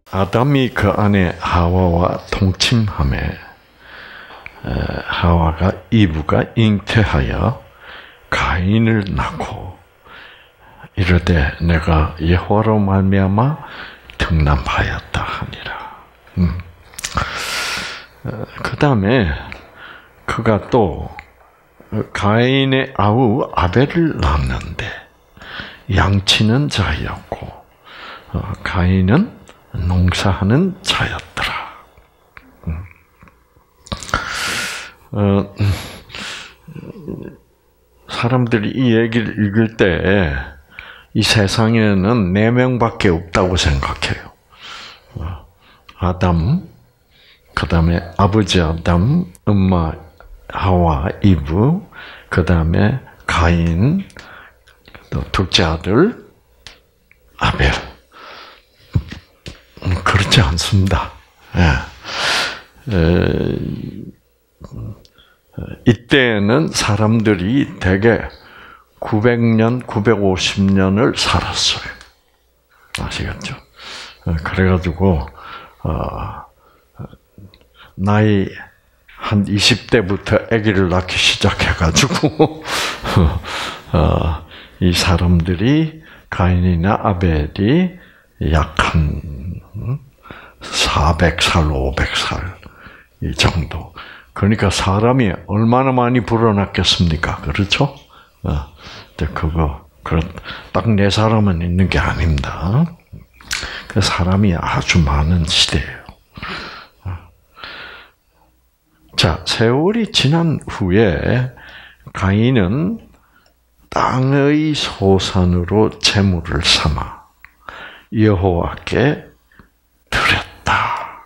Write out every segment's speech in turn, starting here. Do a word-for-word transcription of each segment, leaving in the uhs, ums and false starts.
아담이 그 안에 하와와 동침함에 하와가 이브가 잉태하여 가인을 낳고 이르되 내가 여호와로 말미암아 등남하였다 하니라. 음. 그 다음에 그가 또 가인의 아우 아벨을 낳았는데 양치는 자였고 가인은 농사하는 자였더라. 음. 어, 사람들이 이 얘기를 읽을 때 이 세상에는 네 명밖에 없다고 생각해요. 아담, 그 다음에 아버지 아담, 엄마 하와, 이브, 그 다음에 가인, 또 둘째 아들 아벨. 그렇지 않습니다. 예. 에, 이때는 사람들이 대개 구백 년, 구백오십 년을 살았어요. 아시겠죠? 그래가지고, 어, 나이 한 이십 대부터 아기를 낳기 시작해가지고, 어, 이 사람들이, 가인이나 아벨이 약 한 사백 살, 오백 살, 이 정도. 그러니까 사람이 얼마나 많이 불어났겠습니까? 그렇죠? 어, 그거, 그런, 딱 네 사람은 있는 게 아닙니다. 그 사람이 아주 많은 시대예요. 자, 세월이 지난 후에 가인은 땅의 소산으로 제물을 삼아 여호와께 드렸다.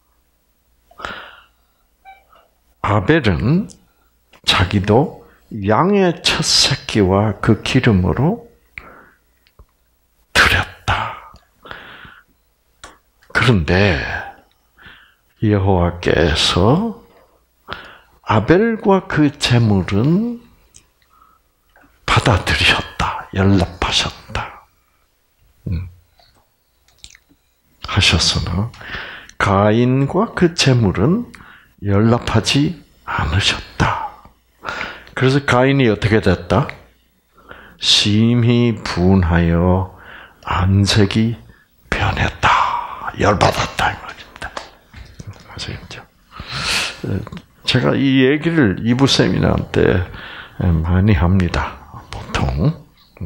아벨은 자기도 양의 첫 새끼와 그 기름으로 드렸다. 그런데 여호와께서 아벨과 그 제물은 받아들이셨다. 연락하셨다. 음. 하셨으나 가인과 그 제물은 연락하지 않으셨다. 그래서 가인이 어떻게 됐다? 심히 분하여 안색이 변했다. 열받았다 이 말입니다. 아시겠죠? 제가 이 얘기를 이부 세미나 때 많이 합니다. 보통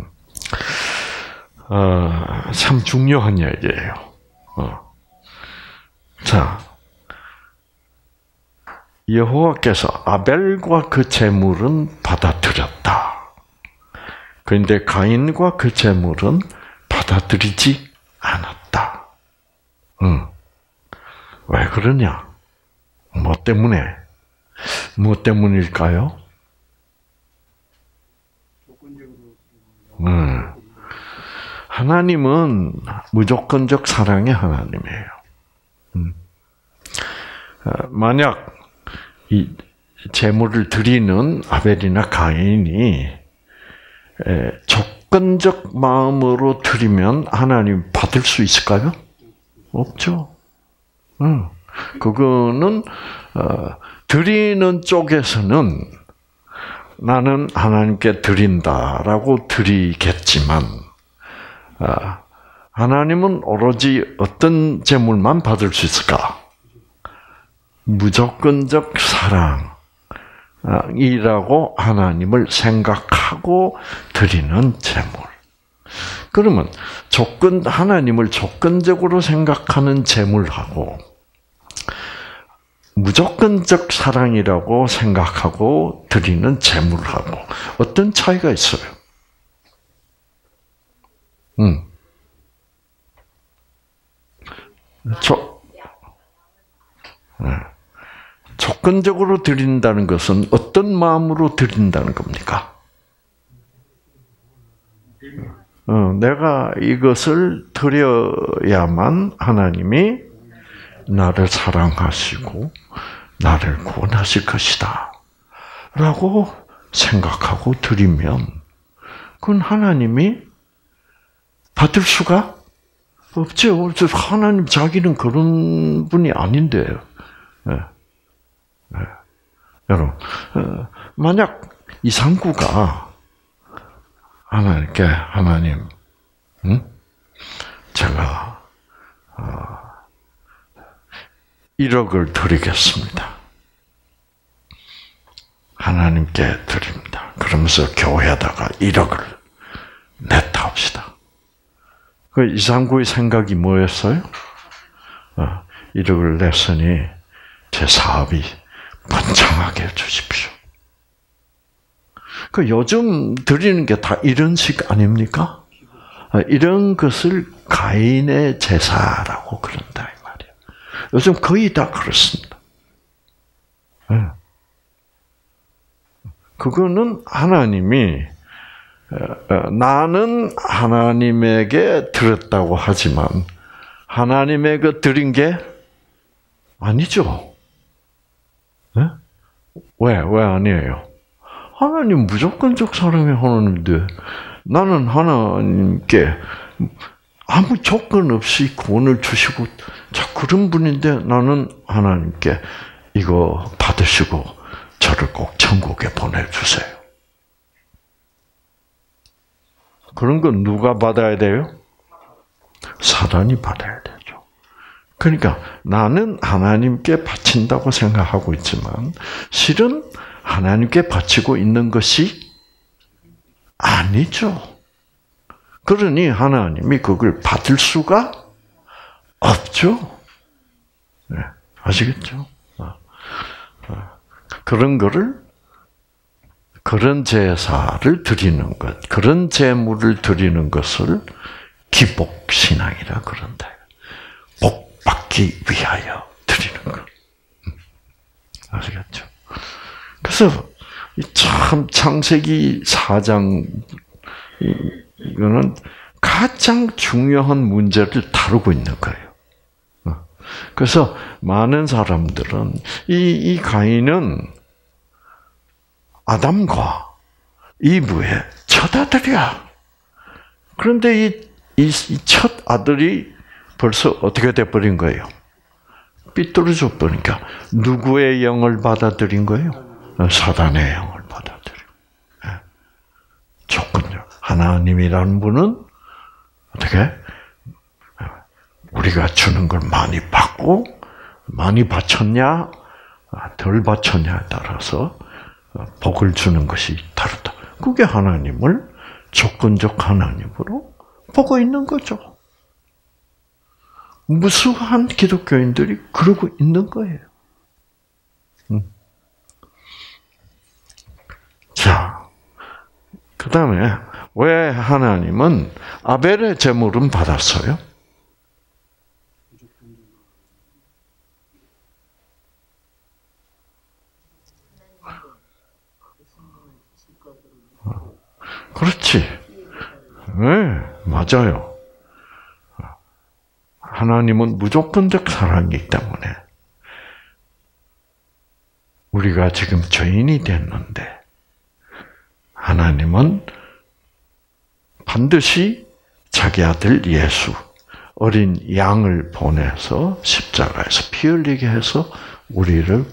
어, 참 중요한 얘기예요. 어. 자, 여호와께서 아벨과 그 제물은 받아들였다. 그런데 가인과 그 제물은 받아들이지 않았다. 응. 왜 그러냐? 뭐 때문에? 뭐 때문일까요? 음. 하나님은 무조건적 사랑의 하나님이에요. 음. 만약 이 제물을 드리는 아벨이나 가인이 조건적 마음으로 드리면 하나님 받을 수 있을까요? 없죠. 응. 그거는 어, 드리는 쪽에서는 나는 하나님께 드린다라고 드리겠지만 어, 하나님은 오로지 어떤 제물만 받을 수 있을까? 무조건적 사랑이라고 하나님을 생각하고 드리는 제물. 그러면 조건 하나님을 조건적으로 생각하는 제물하고 무조건적 사랑이라고 생각하고 드리는 제물하고 어떤 차이가 있어요? 음. 저, 네. 조건적으로 드린다는 것은 어떤 마음으로 드린다는 겁니까? 어, 내가 이것을 드려야만 하나님이 나를 사랑하시고 나를 구원하실 것이다 라고 생각하고 드리면 그건 하나님이 받을 수가 없죠. 하나님 자기는 그런 분이 아닌데요. 네. 네. 여러분, 만약 이상구가 하나님께 하나님, 응? 제가 일억을 드리겠습니다. 하나님께 드립니다. 그러면서 교회에다가 일억을 냈다 합시다. 그 이상구의 생각이 뭐였어요? 어, 일억을 냈으니 제 사업이 번창하게 해주십시오. 그 요즘 드리는 게 다 이런 식 아닙니까? 이런 것을 가인의 제사라고 그런다 이 말이에요. 요즘 거의 다 그렇습니다. 그거는 하나님이 나는 하나님에게 드렸다고 하지만 하나님에게 드린 게 아니죠. 네? 왜? 왜 아니에요? 하나님 무조건적 사랑의 하나님인데 나는 하나님께 아무 조건 없이 구원을 주시고 자 그런 분인데 나는 하나님께 이거 받으시고 저를 꼭 천국에 보내주세요. 그런 건 누가 받아야 돼요? 사단이 받아야 되죠. 그러니까 나는 하나님께 바친다고 생각하고 있지만 실은 하나님께 바치고 있는 것이 아니죠. 그러니 하나님이 그걸 받을 수가 없죠. 네, 아시겠죠? 그런 거를 그런 제사를 드리는 것, 그런 제물을 드리는 것을 기복신앙이라 그런다. 복 받기 위하여 드리는 것. 아시겠죠? 그래서 참 창세기 사 장 이거는 가장 중요한 문제를 다루고 있는 거예요. 그래서 많은 사람들은 이, 이 가인은 아담과 이브의 첫 아들이야. 그런데 이, 이, 이 첫 아들이 벌써 어떻게 돼버린 거예요? 삐뚤어져 버리니까 누구의 영을 받아들인 거예요? 사단의 영을 받아들인 거예요. 조건요. 하나님이라는 분은 어떻게? 우리가 주는 걸 많이 받고 많이 바쳤냐, 덜 바쳤냐에 따라서 복을 주는 것이 다르다. 그게 하나님을 조건적 하나님으로 보고 있는 거죠. 무수한 기독교인들이 그러고 있는 거예요. 자, 그 다음에 왜 하나님은 아벨의 제물은 받았어요? 그렇지. 네, 맞아요. 하나님은 무조건적 사랑이기 때문에 우리가 지금 죄인이 됐는데 하나님은 반드시 자기 아들 예수, 어린 양을 보내서 십자가에서 피 흘리게 해서 우리를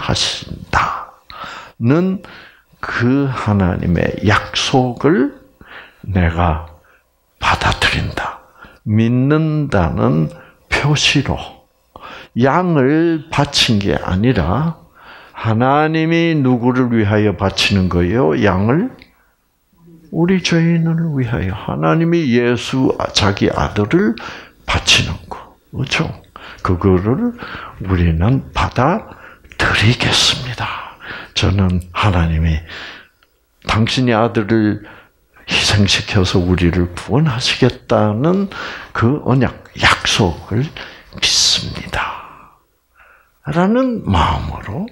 구원하신다는 그 하나님의 약속을 내가 받아들인다. 믿는다는 표시로 양을 바친 게 아니라 하나님이 누구를 위하여 바치는 거예요? 양을? 우리 죄인을 위하여. 하나님이 예수 자기 아들을 바치는 거. 그렇죠? 그거를 우리는 받아들이겠습니다. 저는 하나님이 당신의 아들을 희생시켜서 우리를 구원하시겠다는 그 언약, 약속을 믿습니다. 라는 마음으로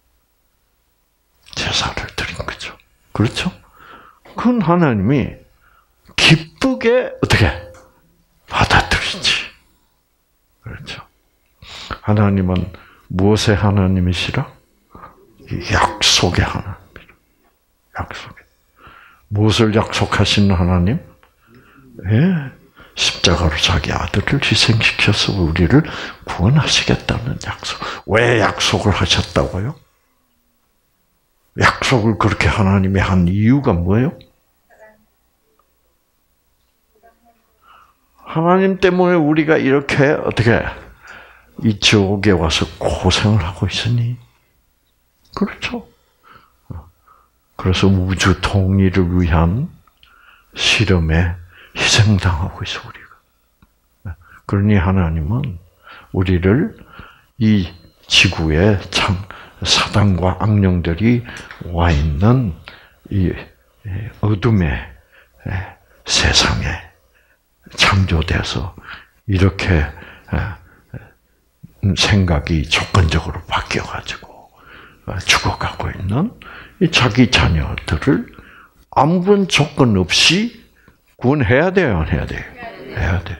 제사를 드린 거죠. 그렇죠? 그건 하나님이 기쁘게 어떻게 받아들이지. 그렇죠? 하나님은 무엇의 하나님이시라? 약속의 하나님이라. 약속의. 무엇을 약속하시는 하나님? 예, 십자가로 자기 아들을 희생시켜서 우리를 구원하시겠다는 약속. 왜 약속을 하셨다고요? 약속을 그렇게 하나님이 한 이유가 뭐예요? 하나님 때문에 우리가 이렇게 어떻게 이 지옥에 와서 고생을 하고 있으니 그렇죠. 그래서 우주 통일을 위한 실험에 희생당하고 있어 우리가. 그러니 하나님은 우리를 이 지구에 참 사단과 악령들이 와 있는 이 어둠의 세상에 창조돼서 이렇게 생각이 조건적으로 바뀌어가지고 죽어가고 있는 이 자기 자녀들을 아무런 조건 없이 구원해야 돼요, 안 해야 돼요? 해야 돼.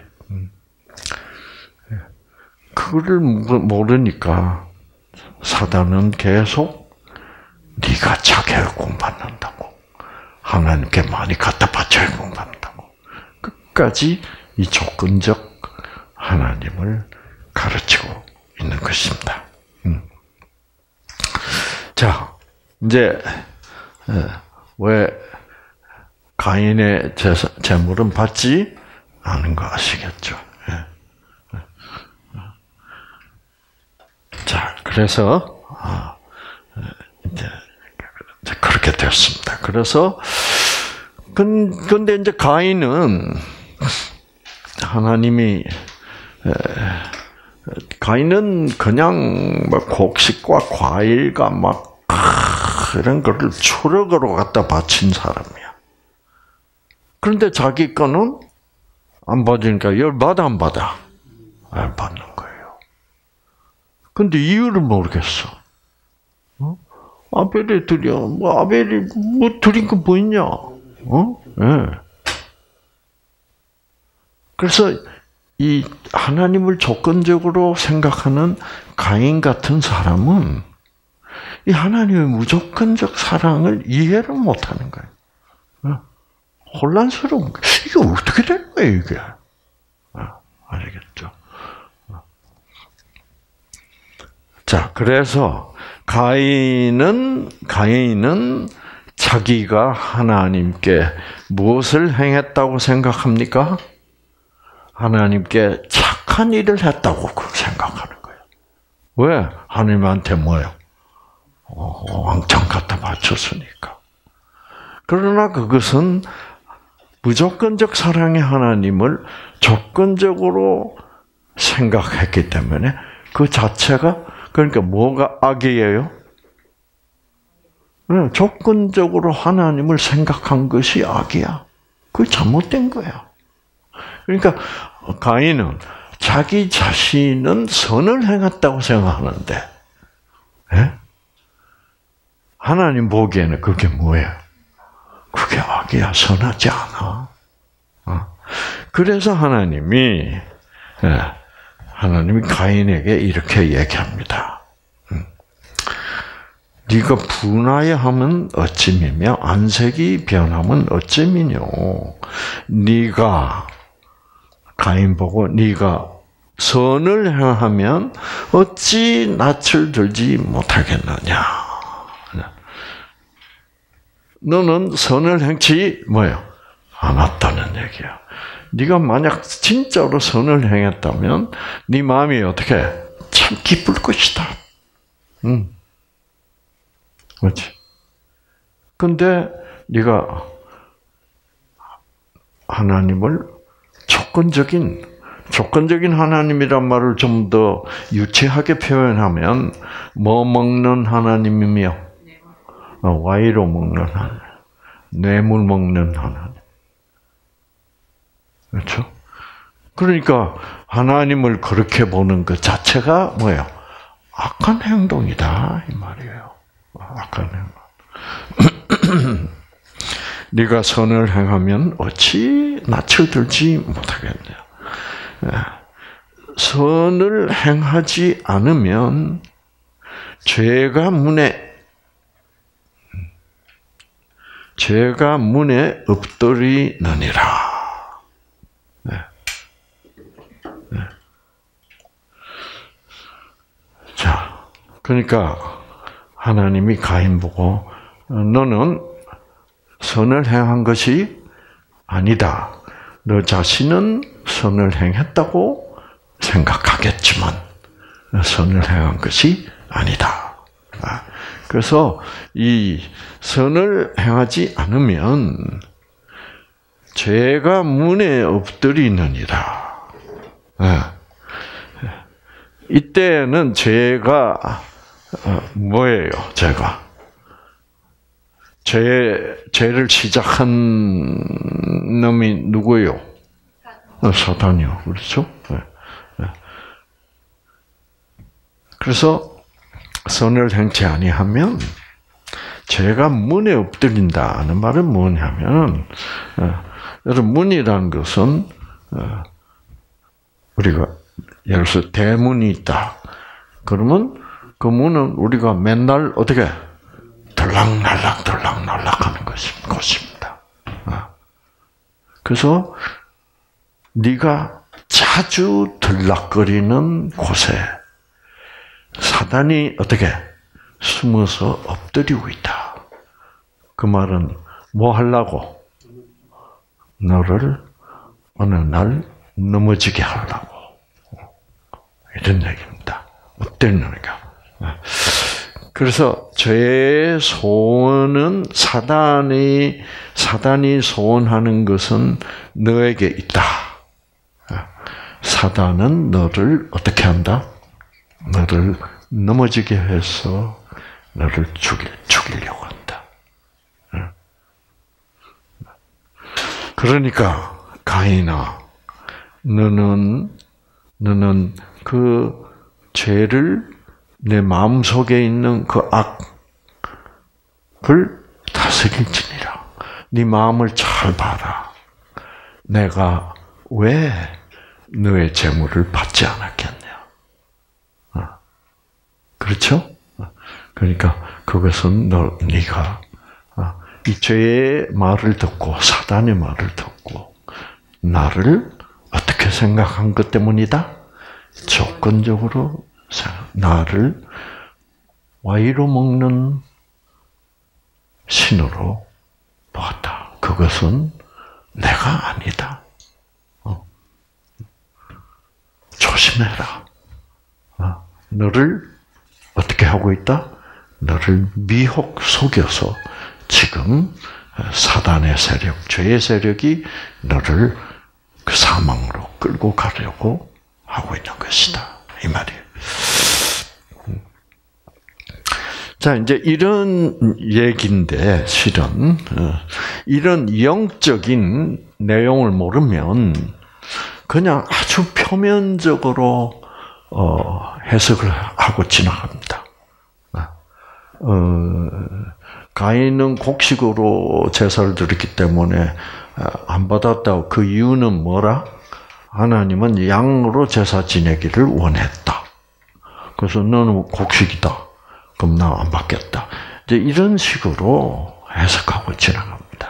그거를 모르니까 사단은 계속 네가 자기를 공부한다고 하나님께 많이 갖다 바쳐야 공부한다고 끝까지 이 조건적 하나님을 가르치고 있는 것입니다. 음. 자, 이제 왜 가인의 재물은 받지 않은 거 아시겠죠? 자, 그래서 이제 그렇게 됐습니다. 그래서 근데 이제 가인은 하나님이 가인은 그냥 막 곡식과 과일과 막 이런 거를 추럭으로 갖다 바친 사람이야. 그런데 자기 거는 안 받으니까 열 받아 안 받아? 안 받는 거예요. 근데 이유를 모르겠어. 어? 아벨이 드려. 뭐 아벨이 뭐 드린 거 뭐 있냐? 어? 예. 네. 그래서 이 하나님을 조건적으로 생각하는 가인 같은 사람은 이 하나님의 무조건적 사랑을 이해를 못하는 거예요. 어? 혼란스러운 거예요. 이게 어떻게 된 거예요, 이게? 어, 알겠죠? 어. 자, 그래서 가인은 가인은 자기가 하나님께 무엇을 행했다고 생각합니까? 하나님께 착한 일을 했다고 생각하는 거예요. 왜? 하나님한테 뭐예요? 어, 왕창 갖다 바쳤으니까. 그러나 그것은 무조건적 사랑의 하나님을 조건적으로 생각했기 때문에 그 자체가 그러니까 뭐가 악이에요? 네, 조건적으로 하나님을 생각한 것이 악이야. 그게 잘못된 거야. 그러니까 가인은 자기 자신은 선을 행했다고 생각하는데 네? 하나님 보기에는 그게 뭐예요? 그게 악이야. 선하지 않아. 그래서 하나님이 하나님이 가인에게 이렇게 얘기합니다. 네가 분하여 하면 어찌미며 안색이 변하면 어찌미뇨. 네가 가인 보고 네가 선을 행하면 어찌 낯을 들지 못하겠느냐. 너는 선을 행치 뭐예요? 않았다는 얘기야. 네가 만약 진짜로 선을 행했다면 네 마음이 어떻게 참 기쁠 것이다. 응. 그렇지. 근데 네가 하나님을 조건적인 조건적인 하나님이란 말을 좀 더 유치하게 표현하면 뭐 먹는 하나님이며 와이로 먹는 하나님, 뇌물 먹는 하나님. 그렇죠? 그러니까 하나님을 그렇게 보는 것 자체가 뭐예요? 악한 행동이다 이 말이에요. 악한 행동. 네가 선을 행하면 어찌 낯을 들지 못하겠냐. 선을 행하지 않으면 죄가 문에 죄가 문에 엎드리느니라. 그러니까 하나님이 가인 보고 너는 선을 행한 것이 아니다. 너 자신은 선을 행했다고 생각하겠지만 선을 행한 것이 아니다. 그래서 이 선을 행하지 않으면 죄가 문에 엎드리느니라. 이때는 죄가 뭐예요? 죄가 죄 죄를 시작한 놈이 누구예요? 사단이요. 그렇죠? 그래서 선을 행치 아니하면 죄가 문에 엎드린다는 말은 뭐냐면, 여러분 문이라는 것은 우리가 예를 들어서 대문이 있다. 그러면 그 문은 우리가 맨날 어떻게 들락날락 들락날락 하는 것입니다. 그래서 네가 자주 들락거리는 곳에 사단이 어떻게 숨어서 엎드리고 있다. 그 말은 뭐 하려고? 너를 어느 날 넘어지게 하려고. 이런 얘기입니다. 엎드리는가. 그래서 죄의 소원은 사단이 사단이 소원하는 것은 너에게 있다. 사단은 너를 어떻게 한다? 너를 넘어지게 해서 너를 죽일, 죽이려고 한다. 그러니까 가인아, 너는 너는 그 죄를 내 마음 속에 있는 그 악을 다스릴지니라. 네 마음을 잘 봐라. 내가 왜 너의 재물을 받지 않았겠냐? 그렇죠? 그러니까 그것은 너, 네가 이 죄의 말을 듣고 사단의 말을 듣고 나를 어떻게 생각한 것 때문이다? 조건적으로 나를 와이로 먹는 신으로 보았다. 그것은 내가 아니다. 어. 조심해라. 어. 너를 어떻게 하고 있다? 너를 미혹 속여서 지금 사단의 세력, 죄의 세력이 너를 그 사망으로 끌고 가려고 하고 있는 것이다. 이 말이에요. 자, 이제 이런 얘기인데, 실은, 이런 영적인 내용을 모르면 그냥 아주 표면적으로 어, 해석을 하고 지나갑니다. 어, 가인은 곡식으로 제사를 드렸기 때문에 안 받았다고. 그 이유는 뭐라? 하나님은 양으로 제사 지내기를 원했다. 그래서 너는 곡식이다. 그럼 나 안 받겠다. 이제 이런 식으로 해석하고 지나갑니다.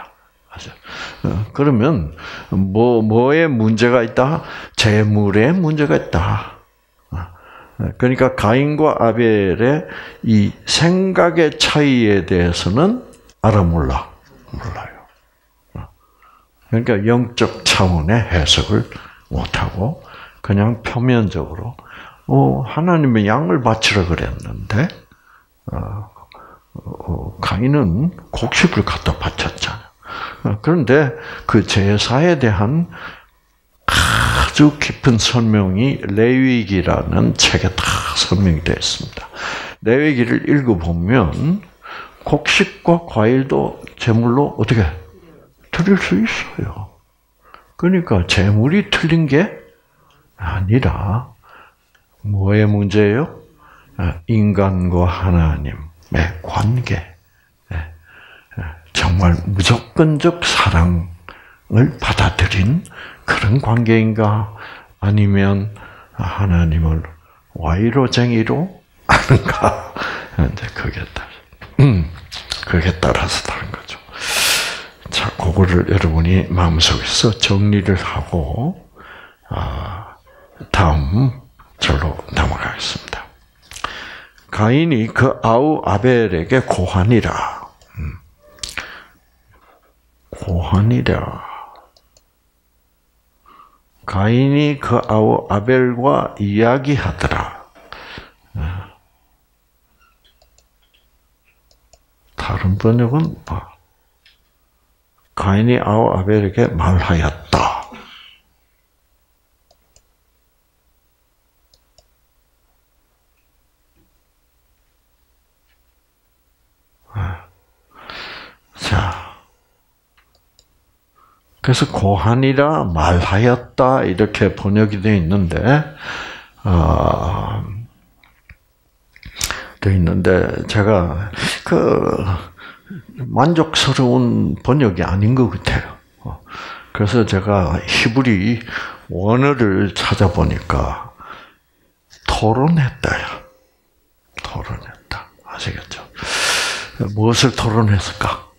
그러면 뭐 뭐에 문제가 있다? 재물에 문제가 있다. 그러니까 가인과 아벨의 이 생각의 차이에 대해서는 알아 몰라? 몰라요. 그러니까 영적 차원의 해석을 못하고 그냥 표면적으로 어, 하나님의 양을 바치라 그랬는데 어, 어, 가인은 곡식을 갖다 바쳤잖아요. 어, 그런데 그 제사에 대한 아주 깊은 설명이 레위기라는 책에 다 설명이 되어 있습니다. 레위기를 읽어보면 곡식과 과일도 제물로 어떻게 드릴 수 있어요. 그러니까 제물이 틀린 게 아니라 뭐의 문제예요? 인간과 하나님의 관계. 정말 무조건적 사랑을 받아들인 그런 관계인가? 아니면 하나님을 와이로쟁이로 아는가? 이제 그게 따라, 음, 그게 따라서 다른 거죠. 자, 그거를 여러분이 마음속에서 정리를 하고, 다음 절로 넘어가겠습니다. 가인이 그 아우 아벨에게 고하니라. 고하니라. 가인이 그 아우 아벨과 이야기하더라. 다른 번역은 가인이 아우 아벨에게 말하였다. 자, 그래서 고하니라 말하였다 이렇게 번역이 되어 있는데, 어, 되어 있는데 제가 그 만족스러운 번역이 아닌 것 같아요. 그래서 제가 히브리 원어를 찾아보니까 토론했다요. 토론했다. 아시겠죠? 무엇을 토론했을까?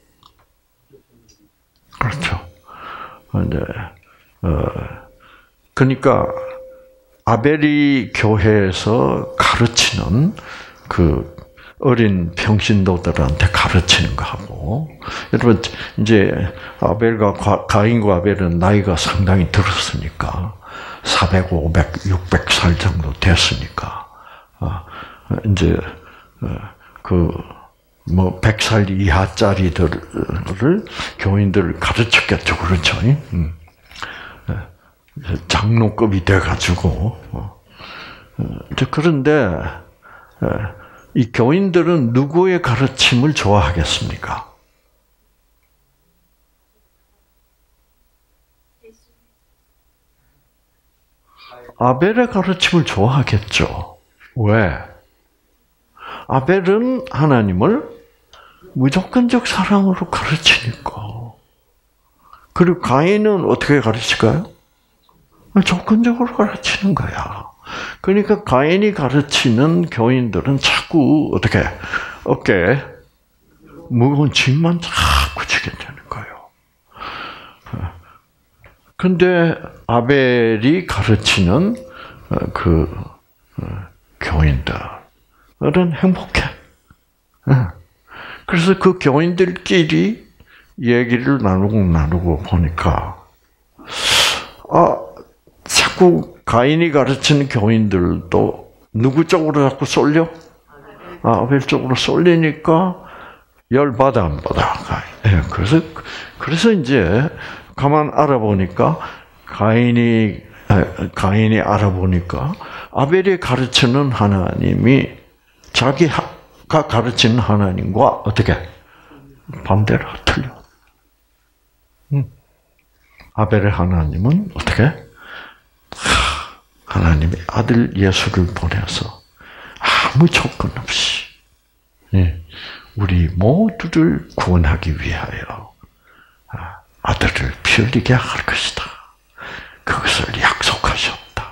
그렇죠. 이제 어 그러니까 아벨이 교회에서 가르치는 그 어린 평신도들한테 가르치는 거하고, 여러분 이제 아벨과 가인과 아벨은 나이가 상당히 들었으니까 사백, 오백, 육백 살 정도 됐으니까 아 이제 그 뭐 백 살 이하짜리들을 교인들을 가르쳤겠죠, 그렇죠? 음. 장로급이 돼가지고 그런데 이 교인들은 누구의 가르침을 좋아하겠습니까? 아벨의 가르침을 좋아하겠죠. 왜? 아벨은 하나님을 무조건적 사랑으로 가르치니까. 그리고 가인은 어떻게 가르칠까요? 조건적으로 가르치는 거야. 그러니까 가인이 가르치는 교인들은 자꾸 어떻게 어깨에 무거운 짐만 자꾸 지게 되는 거예요. 그런데 아벨이 가르치는 그 교인들은 행복해. 그래서 그 교인들끼리 얘기를 나누고 나누고 보니까 아 자꾸 가인이 가르치는 교인들도 누구 쪽으로 자꾸 쏠려? 아, 아벨 쪽으로 쏠리니까 열받아 안 받아. 예, 그래서 그래서 이제 가만 알아보니까 가인이 가인이 알아보니까 아벨이 가르치는 하나님이 자기가 가르치는 하나님과 어떻게 반대로 틀려. 음. 아벨의 하나님은 어떻게? 하나님이 아들 예수를 보내서 아무 조건 없이 우리 모두를 구원하기 위하여 아들을 피 흘리게 할 것이다. 그것을 약속하셨다.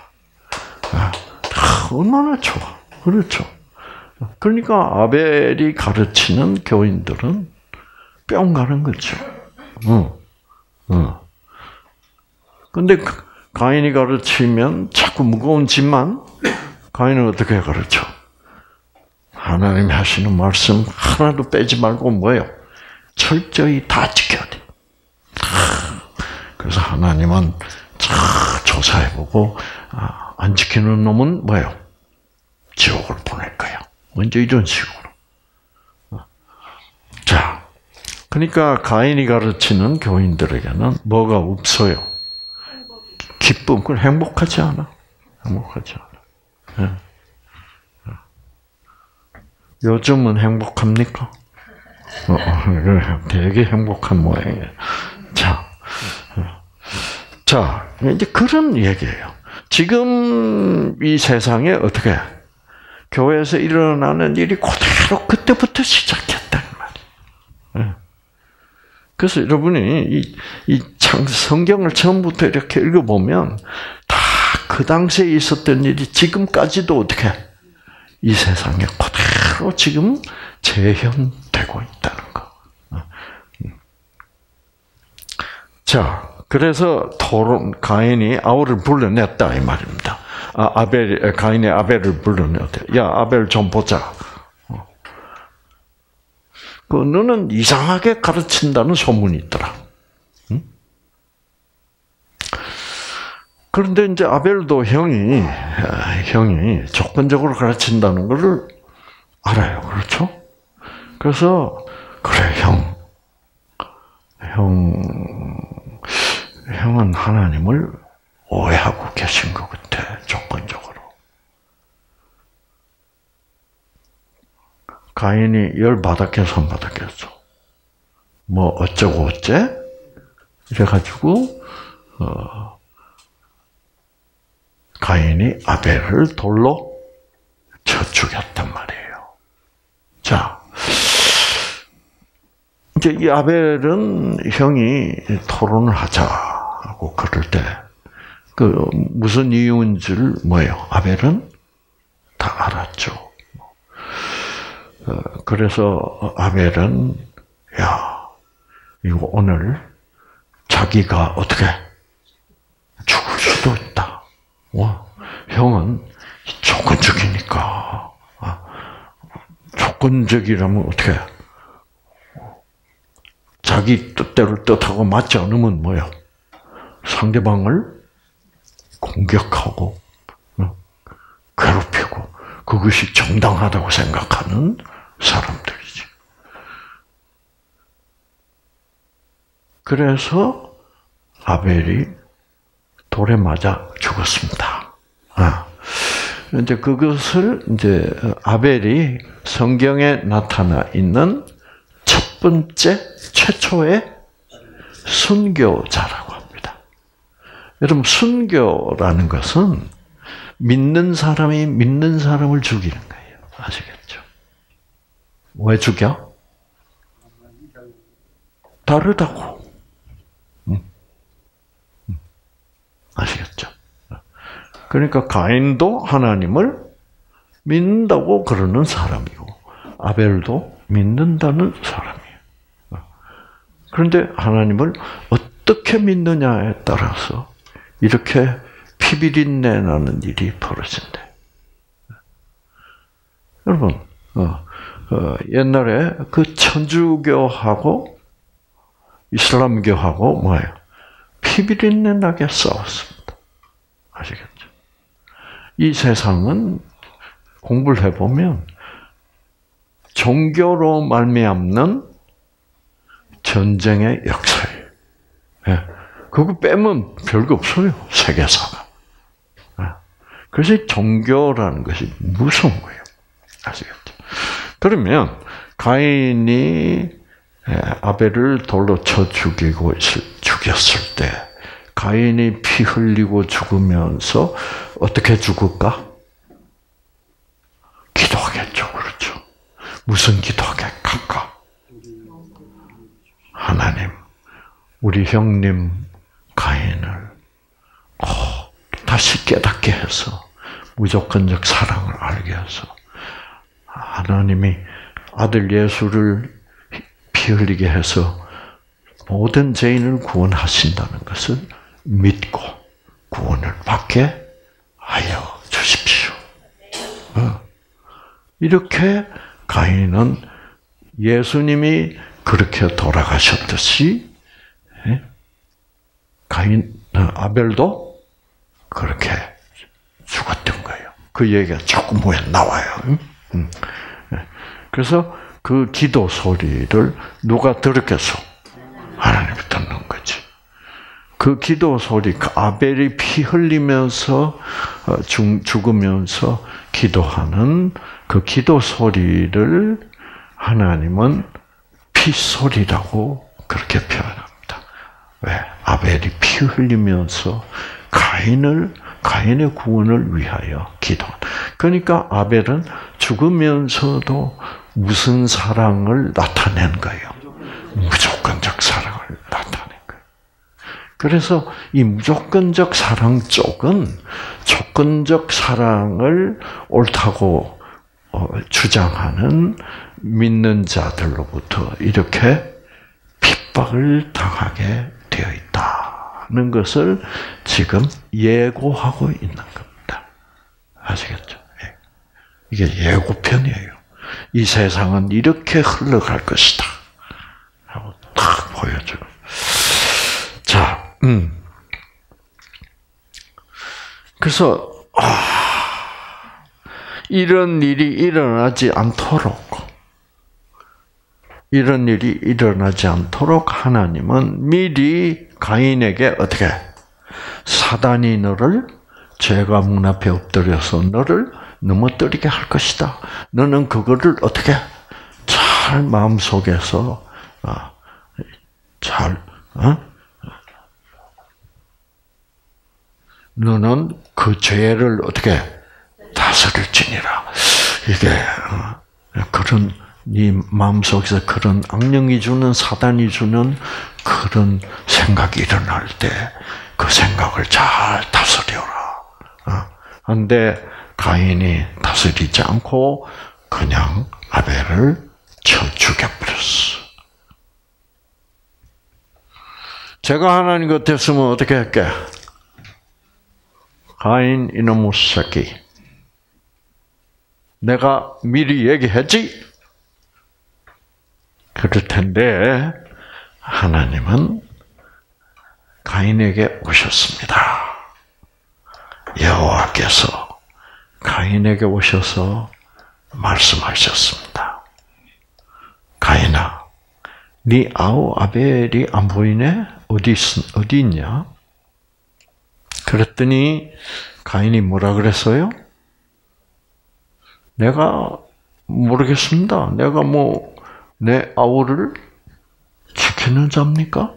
얼마나 좋아. 그렇죠. 그러니까 아벨이 가르치는 교인들은 뿅 가는 거죠. 응. 응. 근데 가인이 가르치면 자꾸 무거운 짐만, 가인은 어떻게 가르쳐? 하나님이 하시는 말씀 하나도 빼지 말고 뭐예요? 철저히 다 지켜야 돼. 그래서 하나님은 잘 조사해보고 안 지키는 놈은 뭐예요? 지옥을 보낼 거야. 먼저 이런 식으로. 자, 그러니까 가인이 가르치는 교인들에게는 뭐가 없어요? 기쁨, 그건 행복하지 않아. 행복하지 않아. 네. 요즘은 행복합니까? 어, 되게 행복한 모양이에요. 자, 자, 이제 그런 얘기예요. 지금 이 세상에 어떻게 교회에서 일어나는 일이 그대로 그때부터 시작했다는 말이에요. 그래서 여러분이 이, 이 참 성경을 처음부터 이렇게 읽어보면 다 그 당시에 있었던 일이 지금까지도 어떻게 이 세상에 그대로 지금 재현되고 있다는 거. 자, 그래서 토론 가인이 아우를 불러냈다 이 말입니다. 아, 아벨 가인이 아벨을 불러냈대. 야, 아벨 좀 보자. 그 너는 이상하게 가르친다는 소문이 있더라. 응? 그런데 이제 아벨도 형이 형이 조건적으로 가르친다는 것을 알아요. 그렇죠? 그래서 그래 형, 형, 형은 하나님을 오해하고 계신 것 같아. 조건적으로. 가인이 열 받았겠어, 안 받았겠어? 뭐 어쩌고 어째? 이래가지고 어, 가인이 아벨을 돌로 쳐 죽였단 말이에요. 자, 이제 이 아벨은 형이 토론을 하자고 그럴 때 그 무슨 이유인지를 뭐예요? 아벨은 다 알았죠. 어, 그래서 아벨은 야 이거 오늘 자기가 어떻게 죽을 수도 있다. 와, 형은 조건적이니까 아, 조건적이라면 어떻게 자기 뜻대로 뜻하고 맞지 않으면 뭐야? 상대방을 공격하고 괴롭히고 그것이 정당하다고 생각하는 사람들이지. 그래서 아벨이 돌에 맞아 죽었습니다. 아, 이제 그것을 이제 아벨이 성경에 나타나 있는 첫 번째 최초의 순교자라고 합니다. 여러분, 순교라는 것은 믿는 사람이 믿는 사람을 죽이는 거예요. 아시겠죠? 왜 죽여? 다르다고. 응. 응. 아시겠죠? 그러니까 가인도 하나님을 믿는다고 그러는 사람이고 아벨도 믿는다는 사람이에요. 그런데 하나님을 어떻게 믿느냐에 따라서 이렇게 피비린내 나는 일이 벌어진대. 여러분, 어, 어, 옛날에 그 천주교하고 이슬람교하고 뭐예요? 피비린내 나게 싸웠습니다. 아시겠죠? 이 세상은 공부를 해보면 종교로 말미암는 전쟁의 역사예요. 예. 그거 빼면 별거 없어요. 세계사가. 그래서 종교라는 것이 무서운 거예요. 아시겠죠? 그러면 가인이 아벨을 돌로 쳐 죽이고 죽였을 때 가인이 피 흘리고 죽으면서 어떻게 죽을까? 기도하겠죠. 그렇죠? 무슨 기도하겠까? 하나님, 우리 형님 가인을 어, 다시 깨닫게 해서 무조건적 사랑을 알게 해서 하나님이 아들 예수를 피 흘리게 해서 모든 죄인을 구원하신다는 것을 믿고 구원을 받게 하여 주십시오. 이렇게 가인은 예수님이 그렇게 돌아가셨듯이 가인 아벨도 그렇게 죽었던 거예요. 그 얘기가 자꾸 뭐에 나와요. 그래서 그 기도 소리를 누가 들었겠어? 하나님이 듣는 거지. 그 기도 소리, 그 아벨이 피 흘리면서 죽, 죽으면서 기도하는 그 기도 소리를 하나님은 피 소리라고 그렇게 표현합니다. 왜? 아벨이 피 흘리면서 가인을 가인의 구원을 위하여 기도한. 그러니까 아벨은 죽으면서도 무슨 사랑을 나타낸 거예요? 무조건적 사랑을 나타낸 거예요. 그래서 이 무조건적 사랑 쪽은 조건적 사랑을 옳다고 주장하는 믿는 자들로부터 이렇게 핍박을 당하게 되어 있다는 것을 지금 예고하고 있는 겁니다. 아시겠죠? 이게 예고편이에요. 이 세상은 이렇게 흘러갈 것이다. 하고 딱 보여줘요. 자, 음. 그래서, 아, 이런 일이 일어나지 않도록, 이런 일이 일어나지 않도록 하나님은 미리 가인에게 어떻게, 사단이 너를 죄가 문 앞에 엎드려서 너를 넘어뜨리게 할 것이다. 너는 그거를 어떻게 잘 마음속에서 잘 어? 너는 그 죄를 어떻게 다스릴지니라. 이게 그런 네 마음속에서 그런 악령이 주는 사단이 주는 그런 생각이 일어날 때 그 생각을 잘 다스려라. 그런데 가인이 다스리지 않고 그냥 아벨을 쳐 죽여버렸어. 제가 하나님 같았으면 어떻게 할게? 가인 이놈의 새끼. 내가 미리 얘기했지? 그럴 텐데 하나님은 가인에게 오셨습니다. 여호와께서 가인에게 오셔서 말씀하셨습니다. 가인아, 네 아우 아벨이 안 보이네? 어디 있, 어디 있냐? 그랬더니 가인이 뭐라 그랬어요? 내가 모르겠습니다. 내가 뭐 내 아우를 지키는 자입니까?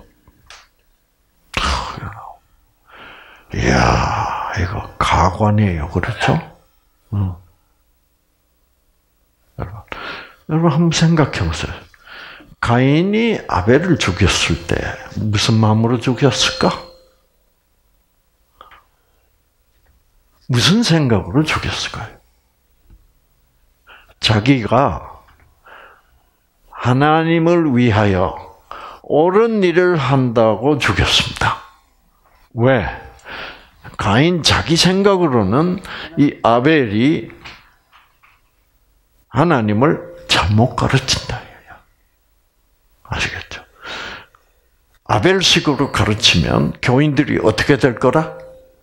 이야, 이거 가관이에요. 그렇죠? 응. 여러분, 여러분 한번 생각해 보세요. 가인이 아벨을 죽였을 때 무슨 마음으로 죽였을까? 무슨 생각으로 죽였을까요? 자기가 하나님을 위하여 옳은 일을 한다고 죽였습니다. 왜? 가인 자기 생각으로는 이 아벨이 하나님을 잘못 가르친다. 아시겠죠? 아벨식으로 가르치면 교인들이 어떻게 될 거라?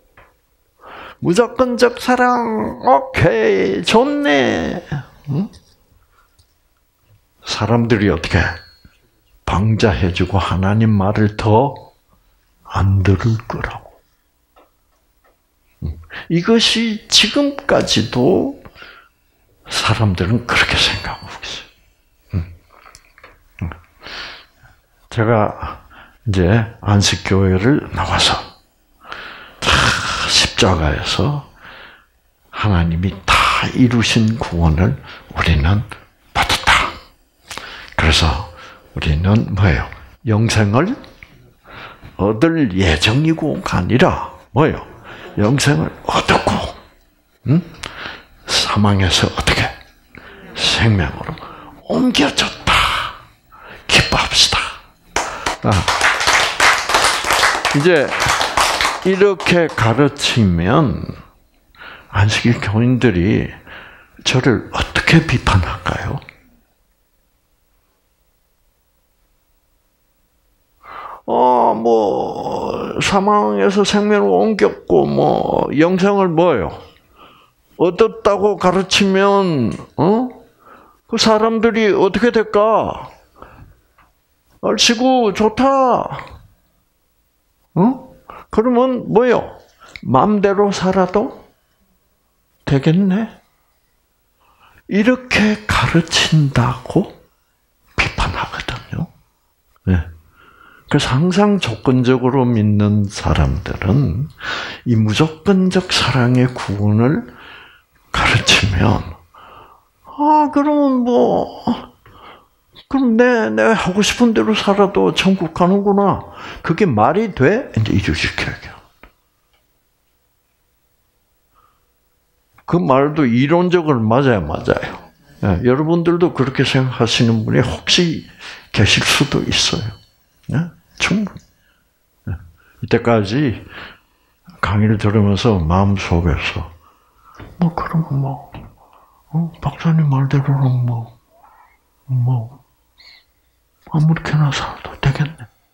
무조건적 사랑, 오케이, 좋네. 응? 사람들이 어떻게 방자해주고 하나님 말을 더 안 들을 거라고. 이것이 지금까지도 사람들은 그렇게 생각하고 있어요. 제가 이제 안식교회를 나와서 다 십자가에서 하나님이 다 이루신 구원을 우리는 받았다. 그래서 우리는 뭐예요? 영생을 얻을 예정이고가 아니라 뭐예요? 영생을 얻었고, 응? 사망에서 어떻게 생명으로 옮겨졌다. 기뻐합시다. 아, 이제 이렇게 가르치면 안식일 교인들이 저를 어떻게 비판할까요? 어, 뭐 사망에서 생명을 옮겼고 뭐 영생을 뭐요? 얻었다고 가르치면 어? 그 사람들이 어떻게 될까? 얼씨구 좋다. 어? 그러면 뭐요? 마음대로 살아도 되겠네. 이렇게 가르친다고 비판하거든요. 네. 그래서 항상 조건적으로 믿는 사람들은 이 무조건적 사랑의 구원을 가르치면, 아, 그러면 뭐, 그럼 내, 내 하고 싶은 대로 살아도 천국 가는구나. 그게 말이 돼? 이제 이렇게 얘기해요. 그 말도 이론적으로 맞아요, 맞아요. 네, 여러분들도 그렇게 생각하시는 분이 혹시 계실 수도 있어요. 네? 충분히. 네. 이때까지 강의를 들으면서 마음속에서 뭐 그러면 뭐 어, 박사님 말대로는 뭐, 뭐, 아무렇게나 살아도 되겠네.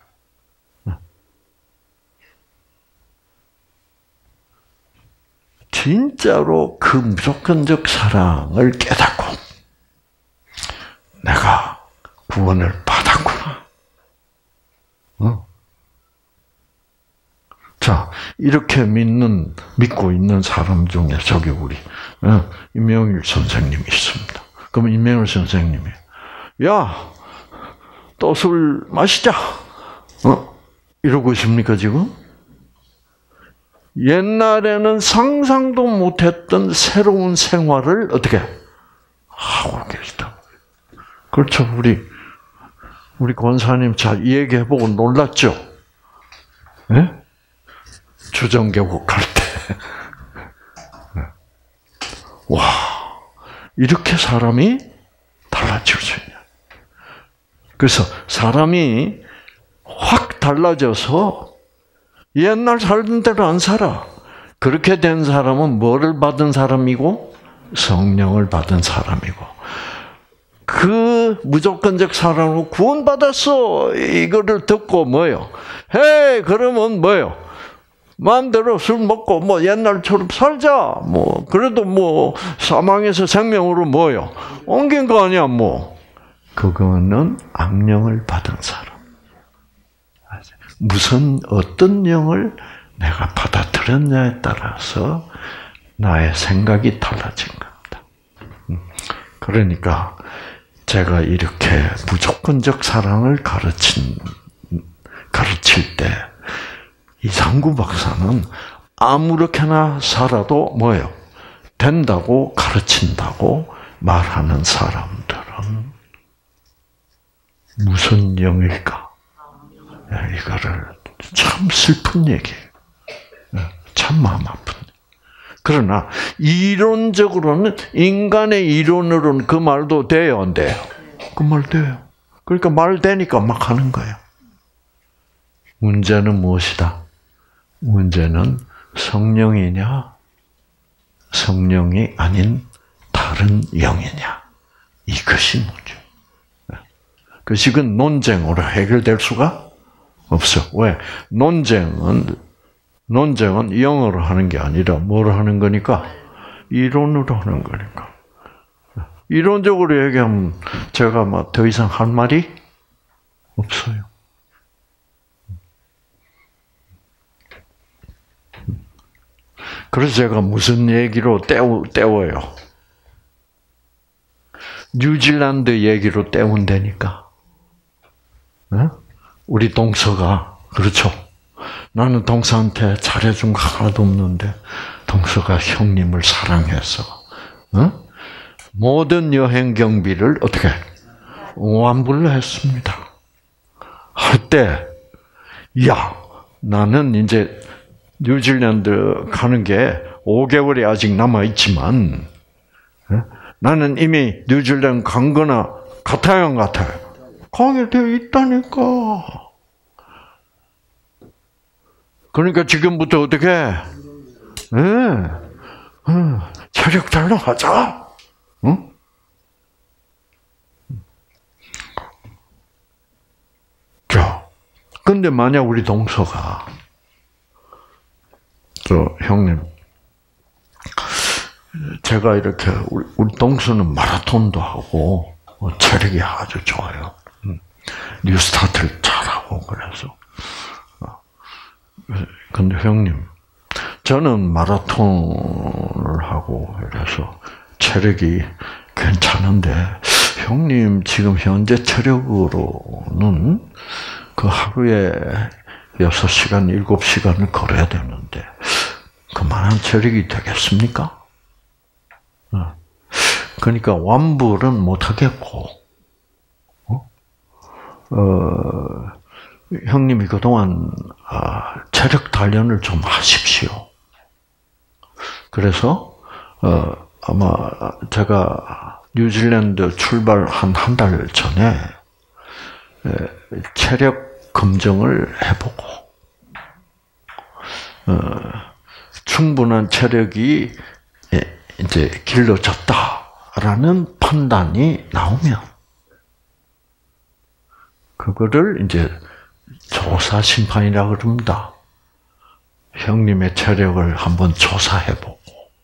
진짜로 그 무조건적 사랑을 깨닫고 내가 구원을 받았구나. 어? 자, 이렇게 믿는, 믿고 있는 사람 중에 저기 우리, 어, 임명일 선생님이 있습니다. 그럼 임명일 선생님이, 야, 또 술 마시자. 어? 이러고 있습니까, 지금? 옛날에는 상상도 못했던 새로운 생활을 어떻게 하고 계시다. 그렇죠, 우리, 우리 권사님 잘 얘기해보고 놀랐죠? 네? 주정교국 갈 때. 와, 이렇게 사람이 달라질 수 있냐. 그래서 사람이 확 달라져서 옛날 살던 대로 안 살아. 그렇게 된 사람은 뭐를 받은 사람이고? 성령을 받은 사람이고. 그 무조건적 사랑으로 구원받았어. 이거를 듣고 뭐요? 헤이, 그러면 뭐요? 마음대로 술 먹고 뭐 옛날처럼 살자. 뭐 그래도 뭐 사망에서 생명으로 뭐요? 옮긴 거 아니야 뭐. 그거는 악령을 받은 사람. 무슨 어떤 영을 내가 받아들였냐에 따라서 나의 생각이 달라진 겁니다. 그러니까 제가 이렇게 무조건적 사랑을 가르친 가르칠 때 이상구 박사는 아무렇게나 살아도 뭐예요? 된다고 가르친다고 말하는 사람들은 무슨 영일까? 이거를 참 슬픈 얘기예요. 참 마음 아픈. 그러나 이론적으로는 인간의 이론으로는 그 말도 돼요, 안 돼요? 그 말 돼요. 그러니까 말 되니까 막 하는 거예요. 문제는 무엇이다? 문제는 성령이냐, 성령이 아닌 다른 영이냐. 이것이 문제. 그것이 그 논쟁으로 해결될 수가 없어. 왜? 논쟁은, 논쟁은 영어로 하는 게 아니라 뭐로 하는 거니까? 이론으로 하는 거니까. 이론적으로 얘기하면 제가 뭐 더 이상 할 말이 없어요. 그래서 제가 무슨 얘기로 때우, 때워요? 뉴질랜드 얘기로 때운다니까. 네? 우리 동서가, 그렇죠. 나는 동서한테 잘해준 거 하나도 없는데, 동서가 형님을 사랑해서, 어? 모든 여행 경비를 어떻게 완불로 했습니다. 할 때, 야, 나는 이제 뉴질랜드 가는 게 오 개월이 아직 남아있지만, 나는 이미 뉴질랜드 간 거나 같아요, 안 같아요? 가게 되어 있다니까. 그러니까 지금부터 어떻게 해? 네. 네. 체력 단련하자. 응? 자, 근데 만약 우리 동서가 저 형님, 제가 이렇게 우리, 우리 동서는 마라톤도 하고 체력이 아주 좋아요. 뉴스타트를 잘하고 그래서. 근데 형님, 저는 마라톤을 하고 이래서 체력이 괜찮은데 형님 지금 현재 체력으로는 그 하루에 여섯 시간, 일곱 시간을 걸어야 되는데 그만한 체력이 되겠습니까? 그러니까 완불은 못하겠고, 어? 어, 형님이 그동안 아, 체력 단련을 좀 하십시오. 그래서 어, 아마 제가 뉴질랜드 출발한 한 달 전에 에, 체력 검정을 해보고 어, 충분한 체력이 이제 길러졌다 라는 판단이 나오면 그거를 이제 조사 심판이라 그럽니다. 형님의 체력을 한번 조사해보고